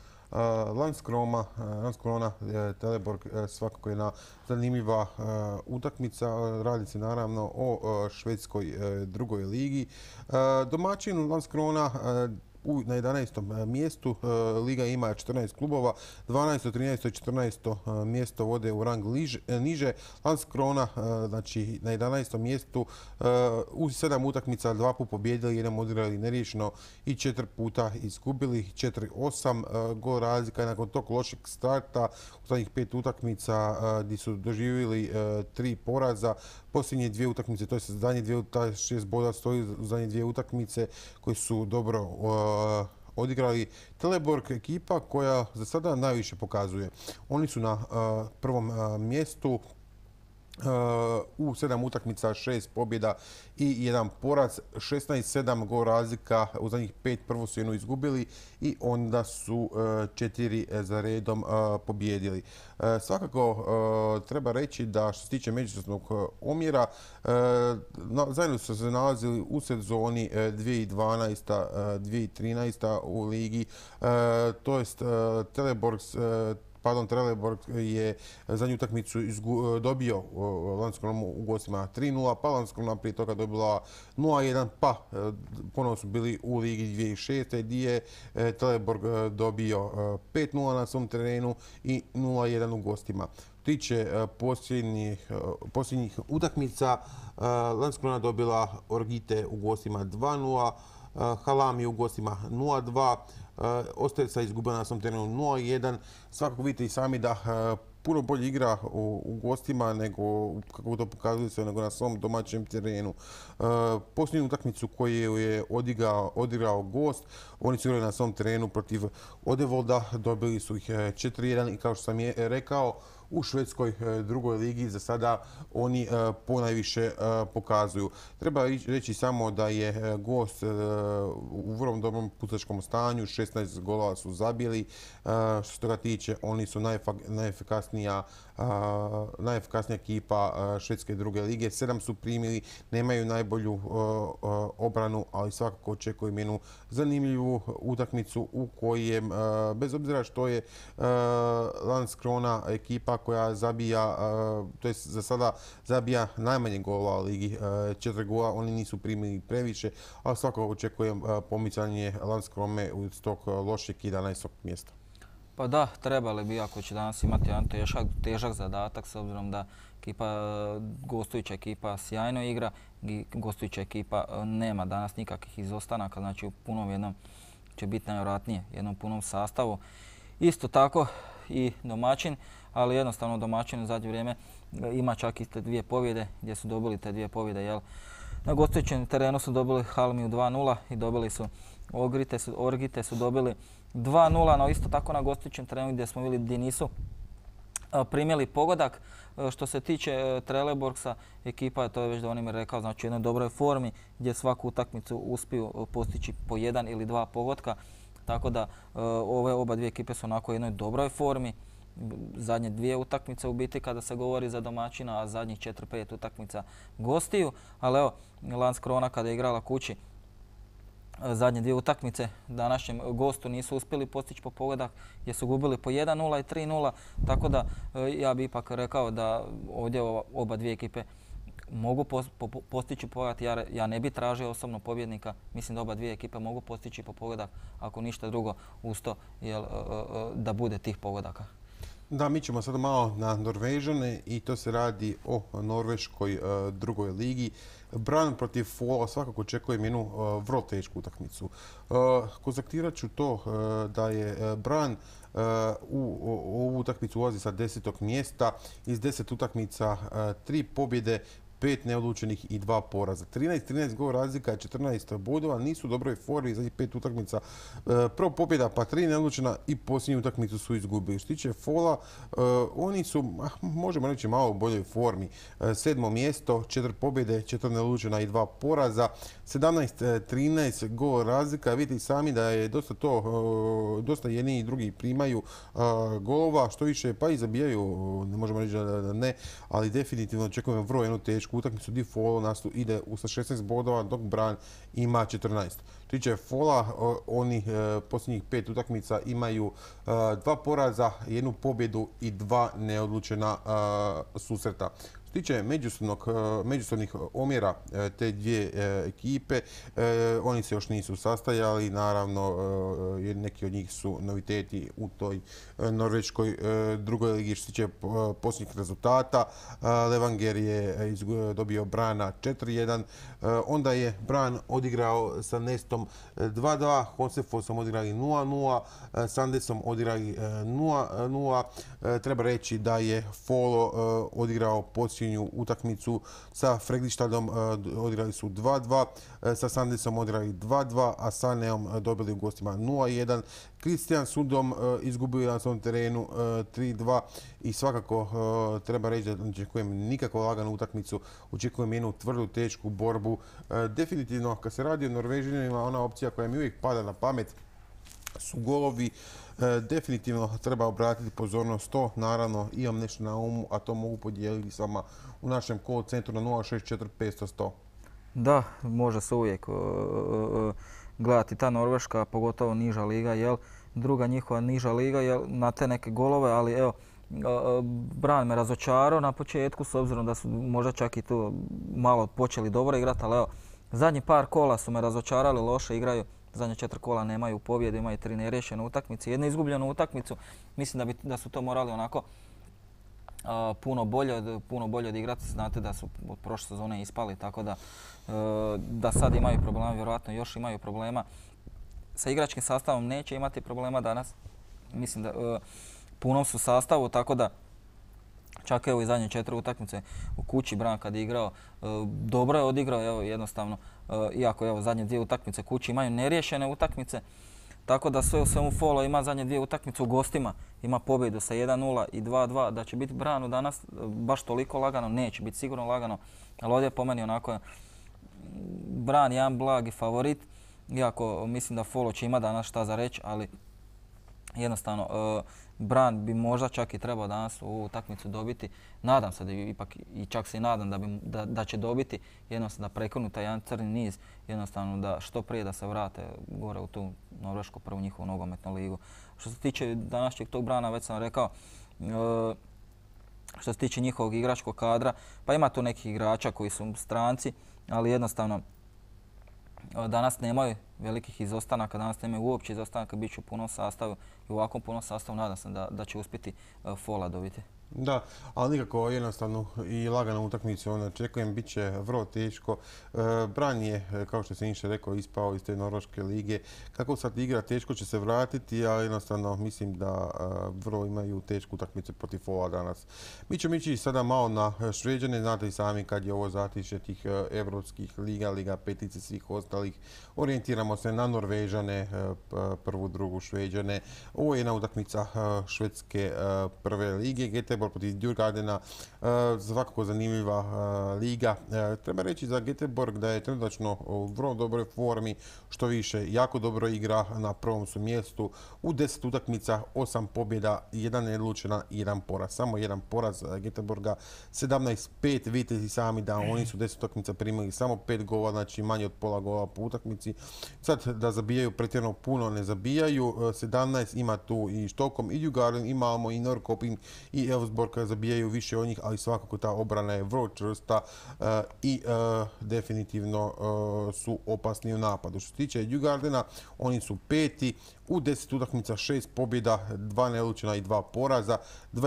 Landskrona, Teleborg, svakako jedna zanimljiva utakmica. Radi se naravno o švedskoj drugoj ligi. Domaćin Landskrona na 11. mjestu. Liga ima 14 klubova, 12., 13. i 14. mjesto vode u rang niže. Landskrona znači, na 11. mjestu u 7 utakmica 2 puta pobjedili, jednom odigrali neriješeno i 4 puta izgubili. 4-8 gol razlika nakon tog lošeg starta u zadnjih 5 utakmica gdje su doživjeli 3 poraza. Posljednje 2 utakmice, to je zadnje 6 boda stoji u zadnje 2 utakmice koje su dobro odigrali. Teleborg ekipa koja za sada najviše pokazuje. Oni su na prvom mjestu u 7 utakmica, 6 pobjeda i 1 poraz, 16-7 gol razlika, u zadnjih 5 prvo su jednu izgubili i onda su 4 za redom pobjedili. Svakako treba reći da što se tiče međusobnog omjera, zajedno su se nalazili u sezoni 2012-2013 u ligi, to jest Trelleborg je zadnju utakmicu dobio Landskronom u gostima 3-0, pa Landskrona prije toga dobila 0-1, pa ponovno su bili u ligi 2006. gdje je Trelleborg dobio 5-0 na svom terenu i 0-1 u gostima. Tiče posljednjih utakmica, Landskrona dobila Orgite u gostima 2-0, Halami u gostima 0-2, Osterca izgubila na svom terenu 0-1. Svakako vidite i sami da puno bolje igra u gostima nego, kako to pokazuje se, nego na svom domaćem terenu. Posljednju utakmicu koju je odigrao gost, oni su igrali na svom terenu protiv Odevolda, dobili su ih 4-1 i kao što sam rekao, u švedskoj drugoj ligi. Za sada oni ponajviše pokazuju. Treba reći samo da je Gost u vrlo dobrom pucačkom stanju, 16 golova su zabili. Što se toga tiče, oni su najefikasnija ekipa švedske druge lige. 7 su primili, nemaju najbolju obranu, ali svakako očekujem jednu zanimljivu utakmicu u kojem, bez obzira što je Landskrona ekipa koja zabija, to je za sada zabija najmanje golova u ligi, 4 gola, oni nisu primili previše, ali svakako očekujem pomicanje Landskrone iz tog lošeg 11. mjesta. Pa da, trebali bi, ako će danas imati jedan težak zadatak, s obzirom da gostujuća ekipa sjajno igra, gostujuća ekipa nema danas nikakvih izostanaka, znači u punom jednom će biti najvjerojatnije, jednom punom sastavu. Isto tako i domaćin, ali jednostavno domaćin u zadnje vrijeme ima čak i te 2 pobjede, gdje su dobili te 2 pobjede. Jel? Na gostujućem terenu su dobili Halmiju 2-0 i dobili su Orgite su dobili 2-0, no isto tako na gostujućem terenu gdje nisu primjeli pogodak. Što se tiče Trelleborgsa, ekipa, to je već Donimir rekao, znači u jednoj dobroj formi gdje svaku utakmicu uspiju postići po 1 ili 2 pogotka. Tako da ove oba dvije ekipe su onako u jednoj dobroj formi. Zadnje 2 utakmice u biti kada se govori za domaćina, a zadnjih 4-5 utakmica gostiju. Ali evo, Landskrona kada je igrala kući, zadnje 2 utakmice današnjem gostu nisu uspjeli postići po pogodak, jer su gubili po 1-0 i 3-0. Tako da ja bih ipak rekao da ovdje oba dvije ekipe mogu postići pogodak. Ja ne bih tražio osobno pobjednika. Mislim da oba dvije ekipe mogu postići po pogodak, ako ništa drugo uz to da bude tih pogodaka. Da, mi ćemo sad malo na Norvežane i to se radi o norveškoj drugoj ligi. Brann protiv Fola, svakako očekujem jednu vrlo tešku utakmicu. Konstatirat ću to da je Brann u ovu utakmicu ulazi sa 10. mjesta. Iz 10 utakmica 3 pobjede, 5 neodlučenih i 2 poraza. 13 gol razlika je 14 bodova, nisu u dobroj formi za 5 utakmica. Prvo pobjeda pa 3 neodlučena i posljednju utakmicu su izgubili. Što se tiče Fola, oni su, možemo reći, malo u boljoj formi. 7. mjesto, 4 pobjede, 4 neodlučena i 2 poraza. 17-13 gol razlika. Vidite i sami da je dosta jedni i drugi primaju golova, što više pa i zabijaju, ne možemo reći da ne, ali definitivno očekujemo vrlo jednu tešku utakmicu gdje Fola ide sa 16 bodova, dok Brann ima 14. Što tiče Fola, oni posljednjih 5 utakmica imaju 2 poraza, 1 pobjedu i 2 neodlučena susreta. Što tiče međusobnih omjera te dvije ekipe, oni se još nisu sastajali, naravno neki od njih su noviteti u toj norveškoj drugoj ligi. Što se tiče posljednjih rezultata, Levanger je dobio Branna 4-1, onda je Brann odigrao sa Nestom 2-2, Honsefossom odigrali 0-0, Sandesom odigrali 0-0. Treba reći da je Folo odigrao posljednju utakmicu sa Fredrikstadom, odigrali su 2-2, sa Sandesom odigrali 2-2, a sa Neom dobili u gostima 0-1. Kristiansundom izgubili na svom terenu 3-2 i svakako treba reći da ne očekujem nikakvu laganu utakmicu, očekujem jednu tvrdu, tešku borbu. Definitivno, kad se radi o Norvežanima, ona opcija koja mi uvijek pada na pamet su golovi. Definitivno treba obratiti pozornost to. Naravno, imam nešto na umu, a to mogu podijeliti s vama u našem call centru na 064 500 100. Da, može se uvijek gledati ta Norveška, pogotovo niža liga, jel? Druga njihova niža liga, jel? Na te neke golove, ali evo, Brann me razočarao na početku, s obzirom da su možda čak i tu malo počeli dobro igrati, ali evo, zadnji par kola su me razočarali, loše igraju. Zadnje 4 kola nemaju pobjede, imaju 3 neriješene utakmice, 1 izgubljenu utakmicu. Mislim da su to morali onako puno bolje odigrati. Znate da su od prošle sezone ispali, tako da sad imaju problema, vjerojatno još imaju problema. Sa igračkim sastavom neće imati problema danas. Mislim da punom su sastavu, tako da čak evo i zadnje 4 utakmice u kući Brann kad je igrao, dobro je odigrao, evo jednostavno, iako evo zadnje 2 utakmice kući imaju neriješene utakmice, Tako da sve u svemu Folo ima zadnje 2 utakmice u gostima, ima pobjedu sa 1-0 i 2-2, da će biti Branu danas baš toliko lagano, neće biti sigurno lagano, ali ovdje po meni onako je Bran jedan blagi favorit, iako mislim da Folo će ima danas šta za reći, ali jednostavno Bran bi možda čak i trebao danas ovu utakmicu dobiti. Nadam se da ipak i čak se i nadam da će dobiti, jednostavno da prekinu taj jedan crni niz, jednostavno da što prije da se vrate gore u tu norvešku prvu njihovu nogometnu ligu. Što se tiče današnjeg tog Brana, već sam rekao, što se tiče njihovog igračkog kadra, pa ima tu nekih igrača koji su stranci, ali jednostavno danas nemaju velikih izostanaka, danas nemaju uopće izostanaka, bit će u punom sastavu i u ovakvom punom sastavu nadam se da će uspjeti Fola dobiti. Da, ali nikako jednostavno i lagano utakmicu očekujem, bit će vrlo teško. Bran je, kao što sam inše rekao, ispao iz te norveške lige. Kako sad igra, teško će se vratiti, a jednostavno mislim da vrlo imaju tešku utakmicu protiv Fola danas. Mi ćemo ići sada malo na Šveđane, znate i sami kad je ovo zatišje tih evropskih liga, Liga petice, svih ostalih. Orijentiramo se na Norvežane, prvu, drugu Šveđane. Ovo je jedna utakmica švedske prve lige. Göteborg protiv Djurgardena, svakako zanimljiva liga. Treba reći za Göteborg da je trenutačno u vrlo dobroj formi, što više jako dobro igra, na prvom su mjestu. U 10 utakmica 8 pobjeda, 1 neodlučena i 1 poraz. Samo 1 poraz Göteborga, 17-5, vidite i sami da oni su 10 utakmica primili samo 5 gola, znači manje od pola gola po utakmici. Sad da zabijaju pretjerano puno ne zabijaju, 17 ima tu i Stockholm i Djurgarden, i Malmo i Norrköping i Elfsborg zabijaju više od njih, ali svakako ta obrana je vrlo čvrsta i definitivno su opasni u napadu. Što se tiče Djurgardena, oni su 5. U 10 utakmica 6 pobjeda, 2 neodlučena i 2 poraza,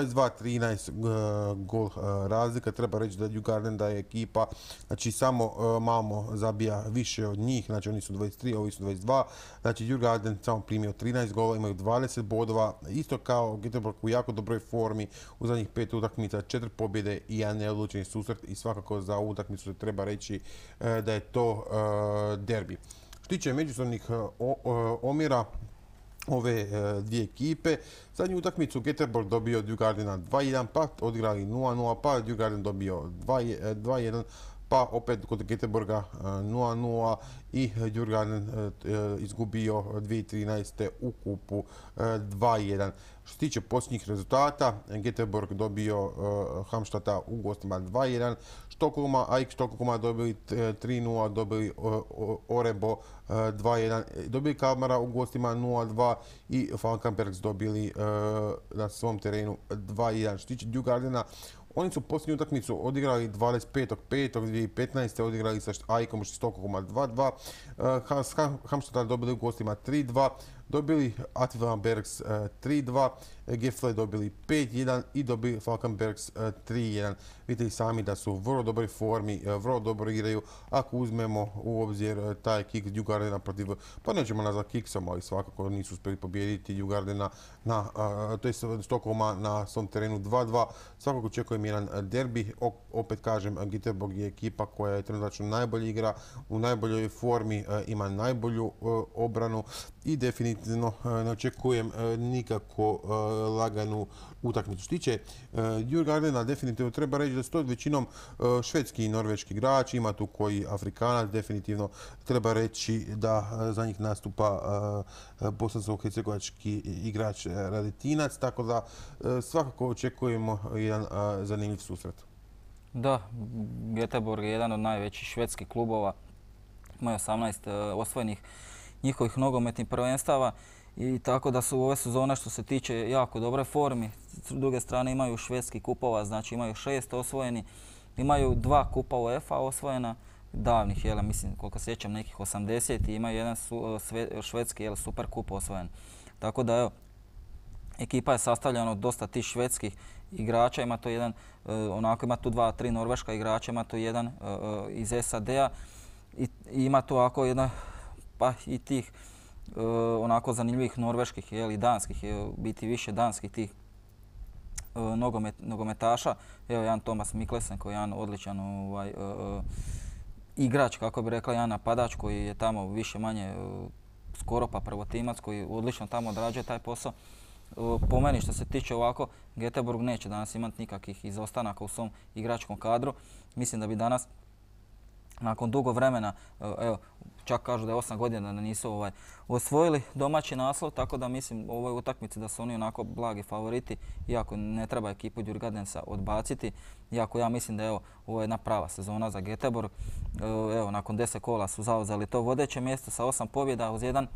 22-13 gol razlika. Treba reći da Djurgarden da je ekipa, znači samo Malmo zabija više od njih, znači oni su 23, ovi su 22. Znači Djurgarden samo primio 13 gola, imaju 20 bodova, isto kao Göteborg u jako dobroj formi, u zadnjih 5 utakmica 4 pobjede i 1 neodlučeni susret i svakako za ovu utakmicu se treba reći da je to derbi. Što se tiče međusobnih omjera ove dvije ekipe, zadnju utakmicu Göteborg dobio Djurgardena 2-1, pa odigrali 0-0, pa Djurgarden dobio 2-1, pa opet kod Göteborga 0-0 i Djurgarden izgubio 2013. u kupu 2-1. Što se tiče posljednjih rezultata, Göteborg dobio Halmstadta u gostima 2-1, AIK Štokholma dobili 3-0, dobili Orebo 2-1, dobili Kalmara u gostima 0-2 i Falkenbergs dobili na svom terenu 2-1. Što se tiče Djurgardena, oni su posljednju utakmicu odigrali 25.5.2015. odigrali sa AIK-om Štokholma 2-2, Halmstadta dobili u gostima 3-2, dobili Attila Bergs 3-2, Gefle dobili 5-1 i dobili Falkenbergs 3-1. Vidite i sami da su u vrlo dobroj formi, vrlo dobro igraju. Ako uzmemo u obzir taj kick Djurgardena protiv, pa nećemo nazvati kicksom, ali svakako nisu uspjeli pobijediti Djurgardena, to je Štokholma na svom terenu 2-2. Svakako očekujem jedan derbi. Opet kažem, Göteborg je ekipa koja je trenutno najbolje igra, u najboljoj formi, ima najbolju obranu i definitivno ne očekujem nikako laganu utakmicu. Što se tiče Djurgardena, definitivno treba reći da su to većinom švedski i norveški igrači, ima tu koji Afrikanac, definitivno treba reći da za njih nastupa bosansko-hercegovački igrač Radetinac, tako da svakako očekujemo jedan zanimljiv susret. Da, Göteborg je jedan od najvećih švedskih klubova, imaju 18 osvojenih njihovih nogometnih prvenstava i tako da su ove sezone što se tiče jako dobre formi. S druge strane imaju švedski kupova, znači imaju 6 osvojeni, imaju 2 kupa UEFA osvojena, davnih, mislim koliko sjećam nekih 80 i imaju jedan švedski super kup osvojen. Tako da evo, ekipa je sastavljena od dosta tih švedskih igrača, ima to jedan, onako ima tu 2-3 norveška igrača, ima tu jedan iz SAD-a i ima tu ovako jedna, pa i tih onako zanimljivih norveških i danskih, biti više danskih tih nogometaša. Evo jedan Thomas Mikkelsen koji je jedan odličan igrač, kako bi rekla, jedan napadač koji je tamo više manje skoro pa prvotimac koji odlično tamo odrađuje taj posao. Po meni što se tiče ovako, Göteborg neće danas imati nikakvih izostanaka u svom igračkom kadru. Mislim da bi danas nakon dugo vremena, evo, čak kažu da je 8 godina da nisu osvojili domaći naslov, tako da mislim u ovoj utakmici da su oni onako blagi favoriti, iako ne treba ekipu Djurgårdensa odbaciti, iako ja mislim da je ovo jedna prava sezona za Göteborg. Evo, nakon 10 kola su zauzeli to vodeće mjesto sa 8 pobjeda uz jedan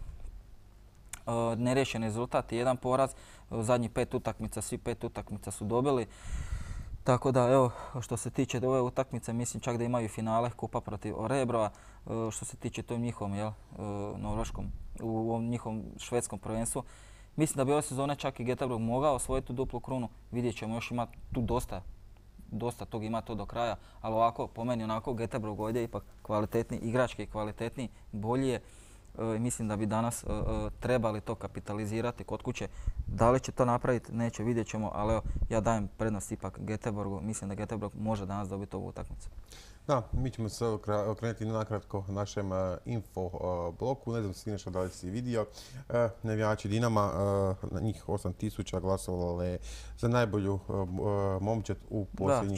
neriješen rezultat i jedan poraz. Zadnjih 5 utakmica, svi 5 utakmica su dobili. Tako da, evo, što se tiče ove utakmice, mislim čak da imaju finale kupa protiv Orebrova. Što se tiče tom njihovom, norveškom, u ovom njihovom švedskom prvenstvu. Mislim da bi ove sezone čak i Göteborg mogao osvojiti tu duplu krunu. Vidjet ćemo, još ima tu dosta tog ima to do kraja, ali ovako, po meni onako, Göteborg ovdje je ipak kvalitetniji, igrački kvalitetniji, bolji je. Mislim da bi danas trebali to kapitalizirati kod kuće. Da li će to napraviti, neće, vidjet ćemo, ali evo, ja dajem prednost ipak Göteborgu. Mislim da Göteborg može danas dobiti ovu utakmicu. Da, mi ćemo se okrenuti nakratko našem info bloku. Ne znam Siniša da li si vidio. Navijači Dinama, njih 8000 glasovalo je za najbolju momčad u posljednjih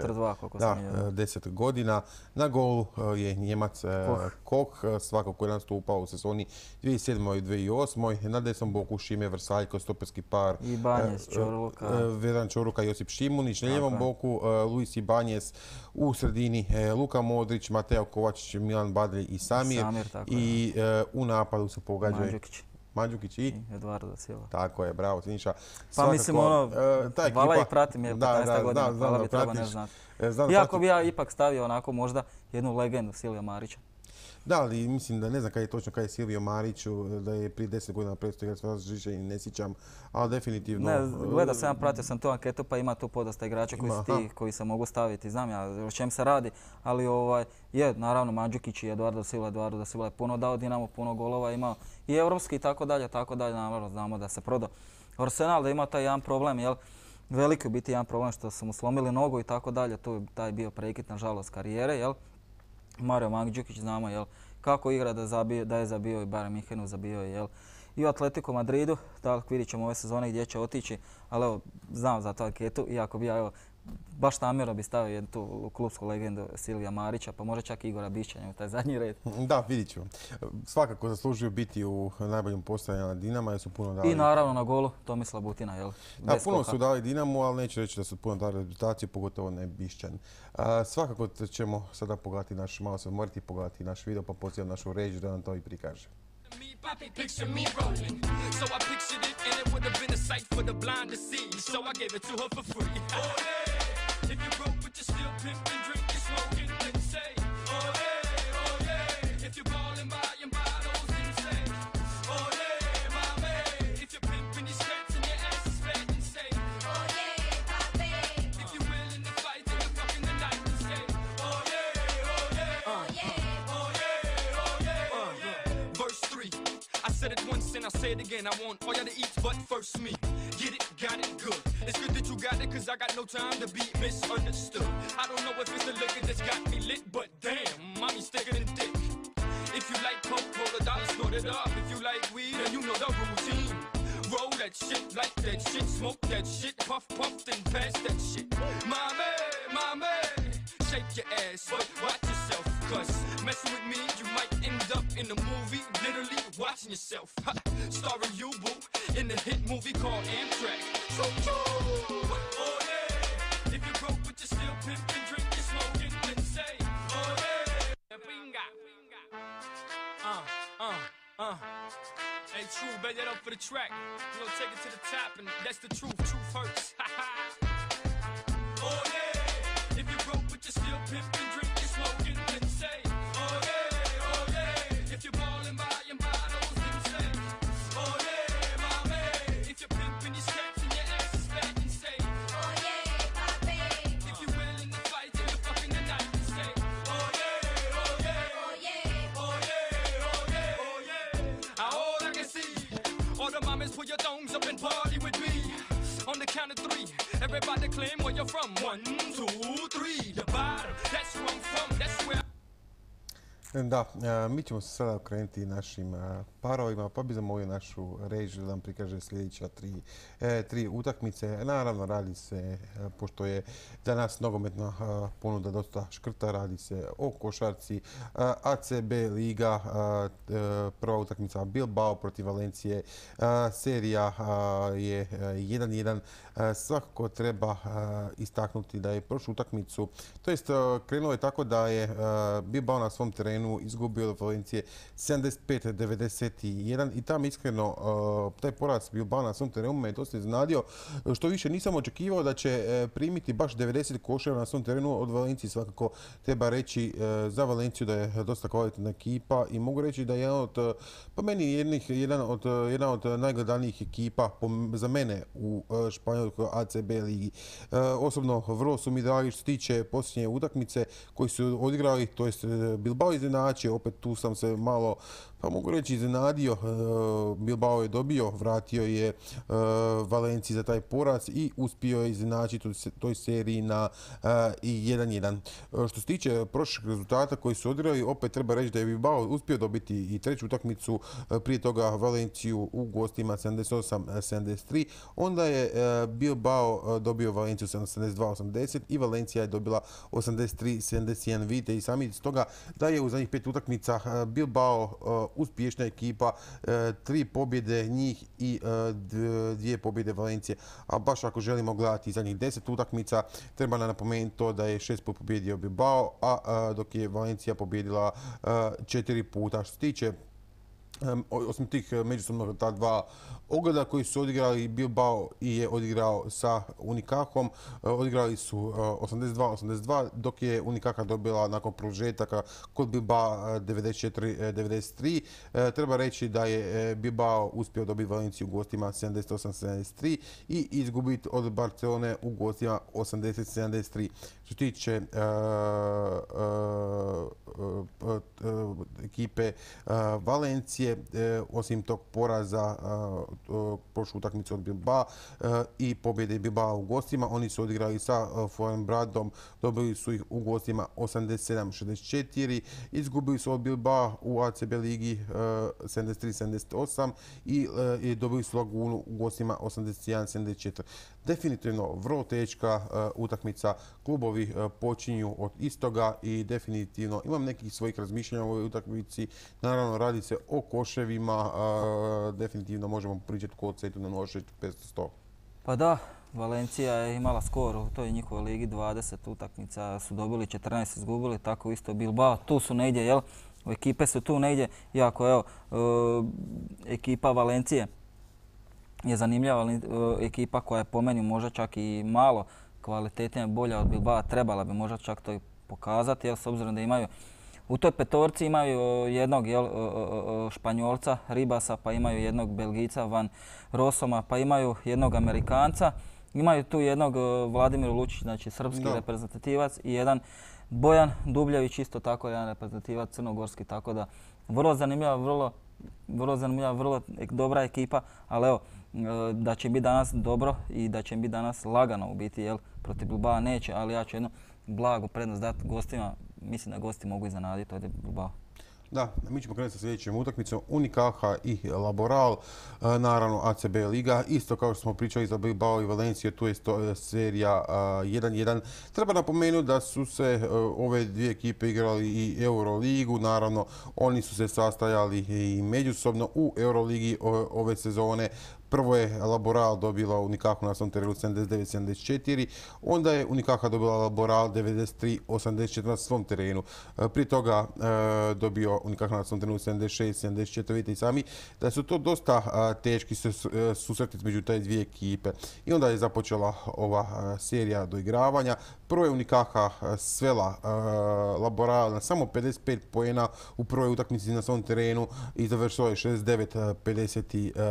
10 godina. Na golu je Njemac Koch, svako koji je nastupao u sezoni 2007. i 2008. Na desnom boku Šime Vrsaljko, stoperski par. Ibanez, Čoruka. Vedran Čoruka, Josip Šimunić. Na ljevom boku Luis Ibanez, u sredini Luka Modrić, Mateo Kovačić, Milan Badrelj i Samir. I u napadu se pogađaju Mandžukić i Eduardo da Silva. Tako je, bravo Siniša. Pa mislim hvala i pratim jer 15 godina, hvala bi treba ne znati. Iako bi ja ipak stavio onako možda jednu legendu Silvija Marića. Da, ali mislim da ne znam kada je Silvio Mariću, da je prije 10 godina predstavio igrati Žiže i ne sjećam, ali definitivno... Ne, gledao sam, pratio sam tu anketu pa ima tu podosta igrača koji se mogu staviti, znam ja o čem se radi, ali je naravno Mandžukić i Eduardo da Silva je puno dao Dinamo, puno golova imao i europski i tako dalje, naravno znamo da se prodao Arsenal, da ima taj jedan problem, jel? Veliki biti jedan problem što su mu slomili nogu i tako dalje, tu je taj bio prekid nažalost karijere, jel? Mario Mandžukić znamo jel, kako igra da je zabio i Bayern Münchenu zabio je jel, i u Atletico Madridu, da vidjet ćemo ove sezone gdje će otići, ali evo, znam za tu anketu, iako bi ja evo, baš namjerno bi stavio jednu tu klubsku legendu Silvija Marića, pa možda čak i Igora Bišćanja u taj zadnji red. Da, vidit ćemo. Svakako zaslužuju biti u najboljom postojanju Dinama jer su puno dali... I naravno na golu Tomislav Butina, jel? Da, puno su dali Dinamu, ali neću reći da su puno dali reputaciju, pogotovo ne Bišćan. Svakako ćemo sada malo se odmoriti i pogledati naš video, pa pozivam našu režiju da nam to i prikaže. Picture me rolling, so I pictured it and it would have been a sight for the blind to see, so I gave it to her for free. Oh yeah, if you're broke but you're still pimping, drinking, smoking, then say, oh yeah, if you're balling by your bottles, then say, oh yeah, my man, if you're pimping your skirts and your ass is fat, then say, oh yeah, papi, if you're willing to fight and you're fucking the night, then say, oh yeah, oh yeah, oh yeah, oh yeah, oh yeah, oh yeah. Verse 3. I said it once and I'll say it again. I want all y'all to eat, but first me. Get it, got it, good. It's good that you got it, cause I got no time to be misunderstood. I don't know if it's the liquor that's got me lit, but damn, mommy's thicker than dick. If you like coke, roll a dollar, snort it up. If you like weed, then you know the routine. Roll that shit, like that shit, smoke that shit, puff, then pass that shit. Mommy, shake your ass, but watch yourself, cause messing with me, you might end up in a movie, literally watching yourself. Starring you, boo, in the hit movie called Amtrak. So oh yeah, if you're broke but you're still pimping, drinking, smoking, then say, oh yeah. Hey, true, bet that up for the track. You know, take it to the top, and that's the truth. Truth hurts. Oh yeah, if you're broke but you're still pimping, drinking, smoking, then say, oh yeah, if you're balling by your bottles, then say, oh yeah, my man, if you're pimping your skirts and your ass is fat, then say, oh yeah, papi, if you're willing to fight and you're fucking the night, then say, oh yeah, oh yeah, oh yeah, oh yeah, oh yeah, oh yeah. All I can see, all the mamas put your thongs up and party with me. On the count of 3, everybody claim where you're from. 1, 2, 3, the bottom, that's where I'm from, that's where... Da, mi ćemo se sada okrenuti našim parovima, pa bi zamolio našu režiju da nam prikaže sljedeća tri utakmice. Naravno, radi se, pošto je danas nogometna ponuda dosta škrta, radi se o košarci, ACB liga, prva utakmica Bilbao protiv Valencije, serija je 1-1. Svakako treba istaknuti da je prošlu utakmicu, to jest krenulo je tako da je Bilbao na svom terenu izgubio od Valencije 75-91 i tam iskreno taj poraz Bilbao na svom terenu me je dosta iznenadio. Što više nisam očekivao da će primiti baš 90 koševa na svom terenu od Valencije. Svakako treba reći za Valenciju da je dosta kvalitetna ekipa i mogu reći da je po meni jedna od najgledanijih ekipa za mene u španjolskoj ACB ligi. Osobno vrlo su mi dragi što se tiče posljednje utakmice koji su odigrali, to jest Bilbao iznenadio, opet tu sam se malo, pa mogu reći, iznenadio. Bilbao je dobio, vratio je Valenciji za taj poraz i uspio je iznenačiti u toj seriji na 1-1. Što se tiče prošlih rezultata koji su odigrali, opet treba reći da je Bilbao uspio dobiti i treću utakmicu, prije toga Valenciju u gostima 78-73. Onda je Bilbao dobio Valenciju 72-80 i Valencija je dobila 83-71. Vidite i sami iz toga da je u zadnjih 5 utakmica Bilbao uspješna ekipa, 3 pobjede njih i 2 pobjede Valencije. A baš ako želimo gledati zadnjih 10 utakmica, treba napomenuti to da je 6 puta pobjedio Bilbao, a dok je Valencija pobjedila 4 puta. Što se tiče osim tih međusobno ta dva ogleda koji su odigrali, Bilbao je odigrao sa Unicahom, odigrali su 82-82, dok je Unicaja dobila nakon produžetaka kod Bilbao 94-93. Treba reći da je Bilbao uspio dobiti Valenciju u gostima 78-73 i izgubiti od Barcelone u gostima 80-73. Što se tiče ekipe Valencije, osim tog poraza prošlu utakmicu od Bilbao i pobjede Bilbao u gostima, oni su odigrali sa Fuenbradom, dobili su ih u gostima 87-64, izgubili su od Bilbao u ACB ligi 73-78 i dobili su Lagunu u gostima 81-74. Definitivno vrlo teška utakmica, klubovi počinju od istoga i definitivno imam nekih svojih razmišljanja o ovoj utakmici. Naravno, radi se o koševima, definitivno možemo pričati ko odsetu na 0-6-500. Pa da, Valencija je imala skor u toj njihovoj ligi, 20 utakmica su dobili, 14 izgubili, tako isto Bilbao. Tu su negdje, jel? Ekipe su tu negdje, iako evo, ekipa Valencije je zanimljiva ekipa koja je po meni možda čak i malo kvalitetnija, bolja od Bilbao, trebala bi možda čak to i pokazati, jer s obzirom da imaju u toj petorci imaju jednog Španjolca, Ribasa, pa imaju jednog Belgijca, Van Rossoma, pa imaju jednog Amerikanca. Imaju tu jednog Vladimir Lučić, znači srpski reprezentativac i jedan Bojan Dubljević, isto tako jedan reprezentativac crnogorski, tako da vrlo zanimljiva, vrlo dobra ekipa, ali evo, da će biti danas dobro i da će biti danas lagano u biti, jel, protiv Bilbao neće, ali ja ću jednu blagu prednost dati gostima. Mislim da gosti mogu iznenaditi ovdje Bilbao. Da, mi ćemo krenuti sa sljedećom utakmicom Unicaja i Laboral, naravno ACB liga. Isto kao što smo pričali za Bilbao i Valenciju, tu je serija 1-1. Treba napomenuti da su se ove dvije ekipe igrali i Euroligu. Naravno, oni su se sastajali i međusobno u Euroligi ove sezone. Prvo je Laboral dobila Unicaja na svom terenu 79-74, onda je Unicaja dobila Laboral 93-84 na svom terenu. Prije toga dobio Unicaja na svom terenu 76-74, vidite i sami da su to dosta teški susreti među te dvije ekipe. I onda je započela ova serija doigravanja. Prvo je Unicaja svela Laboral na samo 55 poena u prvoj utakmici na svom terenu i završila je 69-55.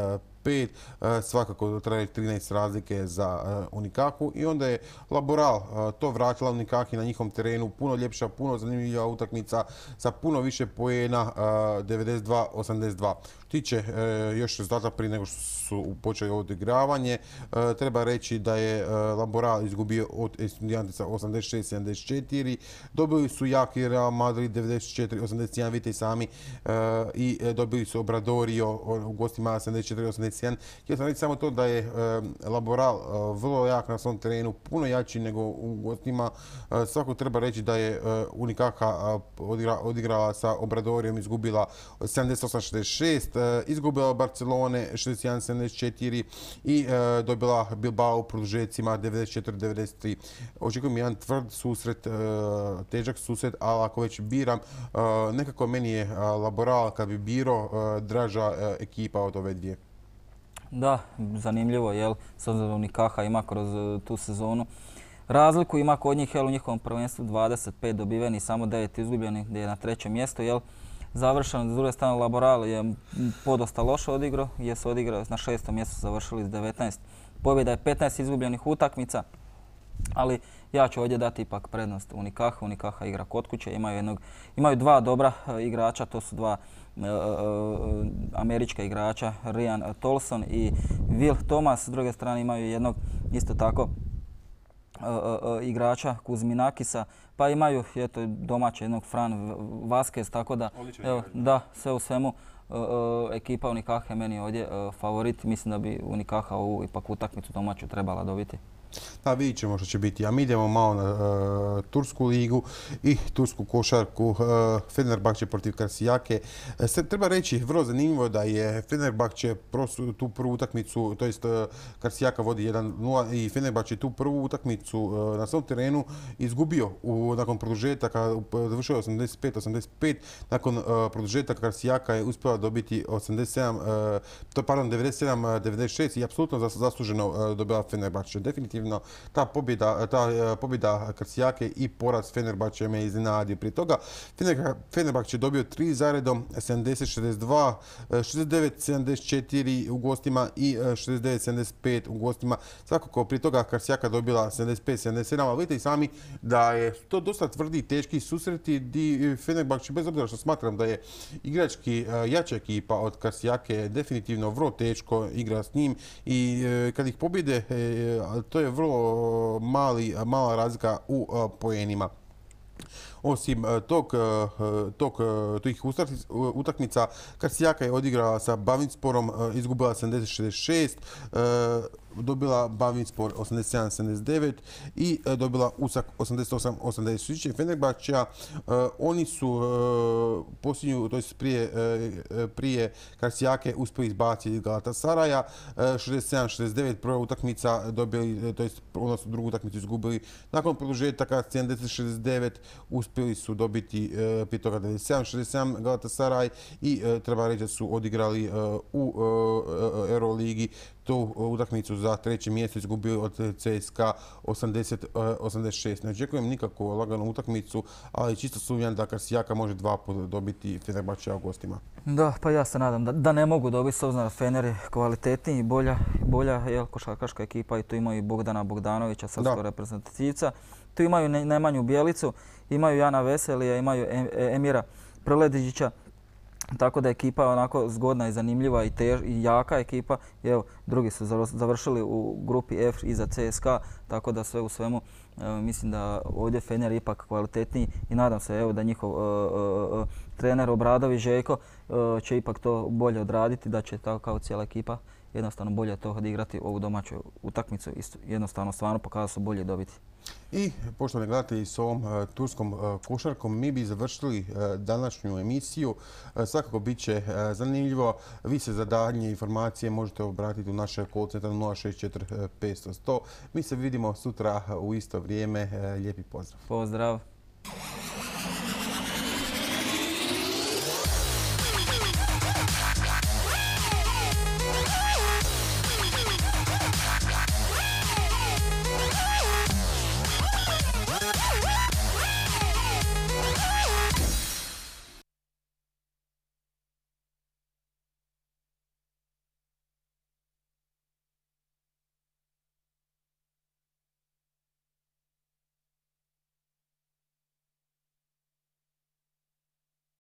5, svakako traje 13 razlike za Unikahu i onda je Laboral to vratila Unikahi na njihovom terenu, puno ljepša, puno zanimljiva utakmica sa puno više poena, 92-82. Tiče još rezultata prije nego što su počeli odigravanje, treba reći da je Laboral izgubio od Estudiantesa 86-74, dobili su jaki Real Madrid 94-81, vidite i sami, i dobili su Obradorio u gostima 74-81. Htio sam reći samo to da je Laboral vrlo jak na svom terenu, puno jači nego u gostima. Svako treba reći da je Unicaja odigrala sa Obradorijom, izgubila 78-66, izgubila od Barcelone 61-74 i dobila Bilbao u produžecima 94-93. Očekujem jedan tvrd susret, težak susret, ali ako već biram, nekako meni je Laboral, kad bi birao, draža ekipa od ove dvije. Da, zanimljivo, jel, s obzirom da Unicaja ima kroz tu sezonu razliku, ima kod njih, jel, u njihovom prvenstvu 25 dobiveni, samo 9 izgubljeni, gdje je na 3. mjestu, jel, završeno. S druge strane, Laboral je podosta loše odigrao, jer se odigrao na 6. mjestu, završili s 19 pobjeda i 15 izgubljenih utakmica, ali ja ću ovdje dati ipak prednost Unicaja. Unicaja igra kod kuće, imaju dva dobra igrača, to su dva američka igrača, Ryan Tolson i Will Thomas. S druge strane imaju jednog isto tako igrača Kuzminakisa, pa imaju domaće jednog Fran Vazquez, tako da, evo, da, sve u svemu ekipa Unicaja je meni ovdje favorit. Mislim da bi Unicaja ovu ipak utakmicu domaću trebala dobiti. Da, vidit ćemo što će biti. A mi idemo malo na Tursku ligu i tursku košarku. Fenerbahče protiv Karşiyake. Treba reći, vrlo zanimljivo da je Fenerbahče tu prvu utakmicu, to jest Karşiyaka vodi 1-0 i Fenerbahče tu prvu utakmicu na svom terenu izgubio nakon produžetaka, završio 85-85. Nakon produžetaka Karşiyaka je uspjela dobiti 97-96 i apsolutno zasluženo dobila Fenerbahče. Definitivno ta pobjeda Karşiyake i poraz Fenerbahče me iznenadio. Prije toga Fenerbahče dobio 3 zaredom, 70-62, 69-74 u gostima i 69-75 u gostima. Svakako prije toga Karşiyaka dobila 75-77, ali vidite i sami da je to dosta tvrdi i teški susreti di Fenerbahče, bez obzira što smatram da je igrački jača ekipa od Karşiyake, definitivno vrlo teško igra s njim i kad ih pobjede, to je vrlo mala razlika u poenima. Osim tih utakmica, Karşiyaka je odigrala sa Bavitsporom, izgubila 70-66, dobila Bavitspor 87-79 i dobila Usak 88-80. Fenerbahčea, oni su posljednju, to jest prije Karşiyake uspjeli izbaciti iz Galatasaraja, 67-69, prva utakmica dobili, to jest odnosno drugu utakmicu izgubili. Nakon produžetaka 70-69 uspjeli su dobiti prije toga 97-67 Galatasaray i treba reći da su odigrali u Euroligi tu utakmicu za 3. mjesto, izgubili od CSKA 80-86. Ne očekujem nikakvu laganu utakmicu, ali čisto sumnjam da Karşiyaka može 2 puta dobiti Fenerbahčea u gostima. Da, pa ja se nadam da ne mogu dobiti, s obzirom da Fener je kvalitetniji i bolja košarkaška ekipa i tu imaju i Bogdana Bogdanovića, srpskog reprezentativca. Tu imaju Nemanju Bjelicu, imaju Jana Veselija, imaju Emira Prledižića. Tako da je ekipa onako zgodna i zanimljiva i jaka ekipa. Evo, drugi su završili u grupi F iza CSKA, tako da sve u svemu mislim da ovdje Fener je ipak kvalitetniji i nadam se evo da njihov trener Obradović Željko će ipak to bolje odraditi, da će tako kao cijela ekipa jednostavno bolje to odigrati ovu domaću utakmicu, jednostavno stvarno pokazali su bolje dobiti. I poštovani gledatelji, s ovom turskom košarkom mi bi završili današnju emisiju. Svakako bit će zanimljivo. Vi se za daljnje informacije možete obratiti u naše call centar 064 500 100. Mi se vidimo sutra u isto vrijeme. Lijepi pozdrav. Pozdrav.